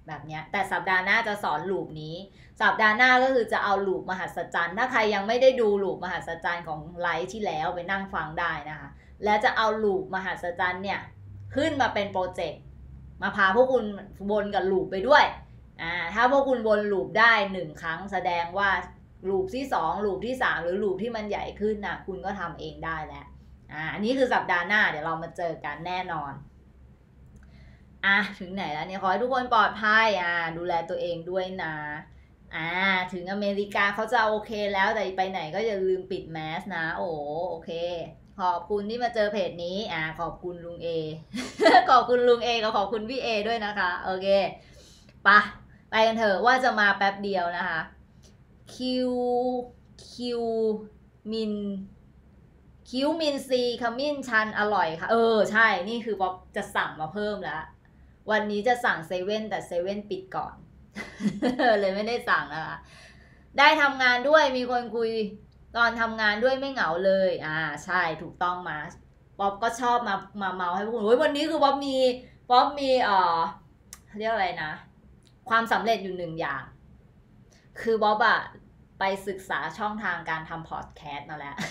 แบบเนี้ยแต่สัปดาห์หน้าจะสอนลูปนี้สัปดาห์หน้าก็คือจะเอาลูปมหัศจรรย์ถ้าใครยังไม่ได้ดูลูปมหัศจรรย์ของไลฟ์ที่แล้วไปนั่งฟังได้นะคะแล้วจะเอาลูปมหัศจรรย์เนี่ยขึ้นมาเป็นโปรเจกต์มาพาพวกคุณวนกับลูปไปด้วยอ่าถ้าพวกคุณวนลูปได้หนึ่งครั้งแสดงว่าลูปที่สองลูปที่สามหรือลูปที่มันใหญ่ขึ้นนะคุณก็ทำเองได้แล้วอ่าอันนี้คือสัปดาห์หน้าเดี๋ยวเรามาเจอกันแน่นอนอ่ะถึงไหนแล้วเนี่ยขอให้ทุกคนปลอดภัยอ่าดูแลตัวเองด้วยนะอ่าถึงอเมริกาเขาจะโอเคแล้วแต่ไปไหนก็อย่าลืมปิดแมสนะโอ้โอเคขอบคุณที่มาเจอเพจนี้อ่าขอบคุณลุงเอ ขอบคุณลุงเอกับขอบคุณพี่เอด้วยนะคะโอเคปะไปกันเถอะว่าจะมาแป๊บเดียวนะคะคิวคิวมินคิวมินซีขมิ้นชันอร่อยค่ะเออใช่นี่คือป๊อปจะสั่งมาเพิ่มแล้ววันนี้จะสั่งเซเว่นแต่เซเว่นปิดก่อน เลยไม่ได้สั่งนะคะได้ทำงานด้วยมีคนคุยตอนทำงานด้วยไม่เหงาเลยอ่าใช่ถูกต้องมาป๊อปก็ชอบมามาเมาให้พวกคุณโอ้ยวันนี้คือป๊อปมีป๊อปมีเอ่อเรียกอะไรนะความสำเร็จอยู่หนึ่งอย่างคือป๊อปอะไปศึกษาช่องทางการทำพอดแคสต์มาแล้ว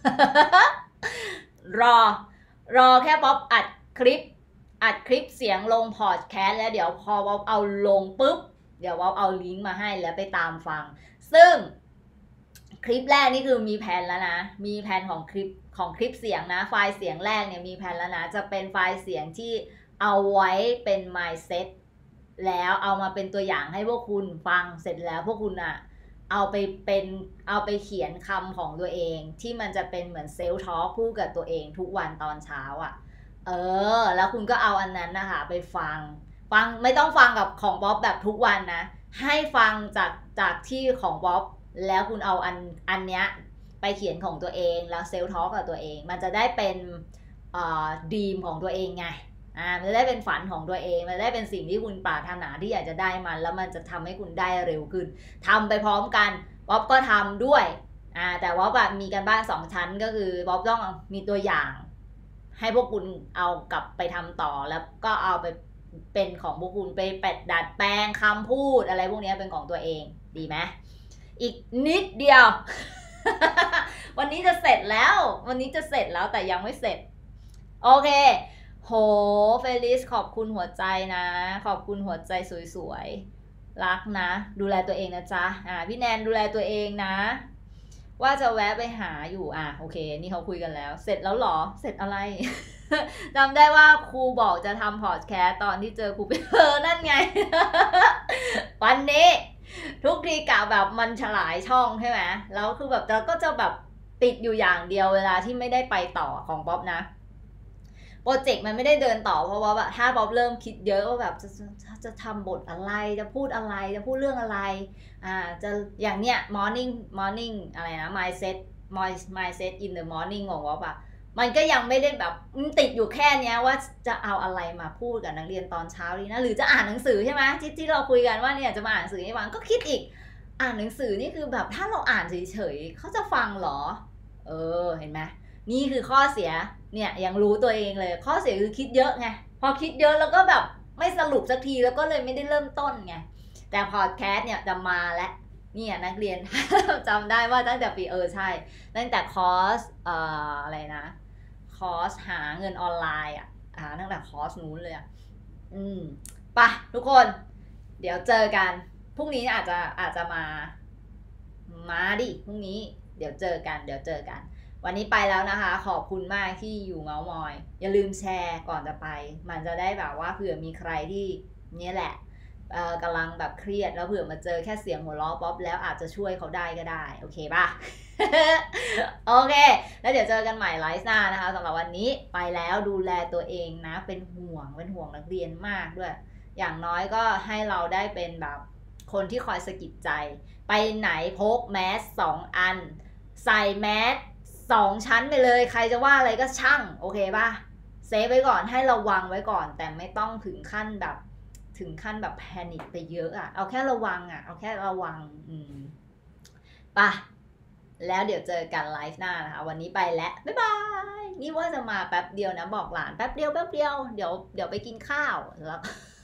รอรอแค่ป๊อปอัดคลิปอัดคลิปเสียงลงพอดแคสต์แล้วเดี๋ยวพอป๊อปเอาลงปุ๊บเดี๋ยวป๊อปเอาลิงก์มาให้แล้วไปตามฟังซึ่งคลิปแรกนี่คือมีแผนแล้วนะมีแผนของคลิปของคลิปเสียงนะไฟล์เสียงแรกเนี่ยมีแผนแล้วนะจะเป็นไฟล์เสียงที่เอาไว้เป็น mindset แล้วเอามาเป็นตัวอย่างให้พวกคุณฟังเสร็จแล้วพวกคุณอะเอาไปเป็นเอาไปเขียนคำของตัวเองที่มันจะเป็นเหมือนเซลฟ์ทอล์คพูดกับตัวเองทุกวันตอนเช้าอ่ะเออแล้วคุณก็เอาอันนั้นนะคะไปฟังฟังไม่ต้องฟังกับของบ๊อบแบบทุกวันนะให้ฟังจากจากที่ของบ๊อบแล้วคุณเอาอันอันเนี้ยไปเขียนของตัวเองแล้วเซลฟ์ทอล์คกับตัวเองมันจะได้เป็นเอ่อดีมของตัวเองไงอ่ามันจะได้เป็นฝันของตัวเองมันจะได้เป็นสิ่งที่คุณปรารถนาที่อยากจะได้มันแล้วมันจะทำให้คุณได้เร็วขึ้นทำไปพร้อมกันบ๊อบก็ทำด้วยอ่าแต่ว่าแบบมีกันบ้านสองชั้นก็คือบ๊อบต้องมีตัวอย่างให้พวกคุณเอากลับไปทำต่อแล้วก็เอาไปเป็นของพวกคุณไปแปดดัดแปลงคำพูดอะไรพวกนี้เป็นของตัวเองดีไหมอีกนิดเดียว วันนี้จะเสร็จแล้ววันนี้จะเสร็จแล้วแต่ยังไม่เสร็จโอเคโหเฟลิสขอบคุณหัวใจนะขอบคุณหัวใจสวยๆรักนะดูแลตัวเองนะจ๊ะอ่าพี่แนนดูแลตัวเองนะว่าจะแวะไปหาอยู่อ่ะโอเคนี่เขาคุยกันแล้วเสร็จแล้วหรอเสร็จอะไร จำได้ว่าครูบอกจะทำพอดแคสต์ตอนที่เจอครูเปเออนั่นไง วันนี้ทุกทีกะแบบมันฉลายช่องใช่ไหมแล้วคือแบบเราก็จะแบบติดอยู่อย่างเดียวเวลาที่ไม่ได้ไปต่อของป๊อปนะโปรเจกต์มันไม่ได้เดินต่อเพราะว่าแบบถ้าบ๊อบเริ่มคิดเยอะว่าแบบจะจะจะทำบทอะไรจะพูดอะไรจะพูดเรื่องอะไรอ่าจะอย่างเนี้ย morning morning อะไรนะ mindset mindset in the morning ของบ๊อบอะมันก็ยังไม่ได้แบบติดอยู่แค่เนี้ยว่าจะเอาอะไรมาพูดกับนักเรียนตอนเช้าดีนะหรือจะอ่านหนังสือใช่ไหมที่ที่เราคุยกันว่าเนี่ยจะมาอ่านหนังสือให้ฟังก็คิดอีกอ่านหนังสือนี่คือแบบถ้าเราอ่านเฉยๆเขาจะฟังหรอเออเห็นไหมนี่คือข้อเสียเนี่ยยังรู้ตัวเองเลยข้อเสียคือคิดเยอะไงพอคิดเยอะแล้วก็แบบไม่สรุปสักทีแล้วก็เลยไม่ได้เริ่มต้นไงแต่พอดแคสต์เนี่ยจะมาแล้วเนี่ยนักเรียน จำได้ว่าตั้งแต่ปีเออใช่ตั้งแต่คอร์สเอ่ออะไรนะคอร์สหาเงินออนไลน์อ่ะหาตั้งแต่คอร์สนู้นเลยอ่ะอืมปะทุกคนเดี๋ยวเจอกันพรุ่งนี้อาจจะอาจจะมามาดิพรุ่งนี้เดี๋ยวเจอกันเดี๋ยวเจอกันวันนี้ไปแล้วนะคะขอบคุณมากที่อยู่เมาส์มอยอย่าลืมแชร์ก่อนจะไปมันจะได้แบบว่าเผื่อมีใครที่นี่แหละเอ่อกำลังแบบเครียดแล้วเผื่อมาเจอแค่เสียงหัวเราะป๊อปแล้วอาจจะช่วยเขาได้ก็ได้โอเคป่ะ โอเคแล้วเดี๋ยวเจอกันใหม่ไลฟ์หน้านะคะสำหรับวันนี้ไปแล้วดูแลตัวเองนะเป็นห่วงเป็นห่วงนักเรียนมากด้วยอย่างน้อยก็ให้เราได้เป็นแบบคนที่คอยสะกิดใจไปไหนพกแมสสองอันใส่แมสสองชั้นไปเลยใครจะว่าอะไรก็ช่างโอเคป่ะเซฟไว้ก่อนให้ระวังไว้ก่อนแต่ไม่ต้องถึงขั้นแบบถึงขั้นแบบแพนิคไปเยอะอ่ะเอาแค่ระวังอ่ะเอาแค่ระวังอืมป่ะแล้วเดี๋ยวเจอกันไลฟ์หน้านะคะวันนี้ไปแล้วบ๊ายบายนี่ว่าจะมาแป๊บเดียวนะบอกหลานแป๊บเดียวแป๊บเดียวเดี๋ยวเดี๋ยวไปกินข้าวแล้ว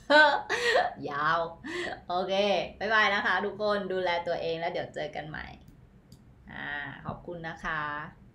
ยาว โอเค บ๊ายบายนะคะทุกคน ดูแลตัวเองแล้วเดี๋ยวเจอกันใหม่ อ่า ขอบคุณนะคะ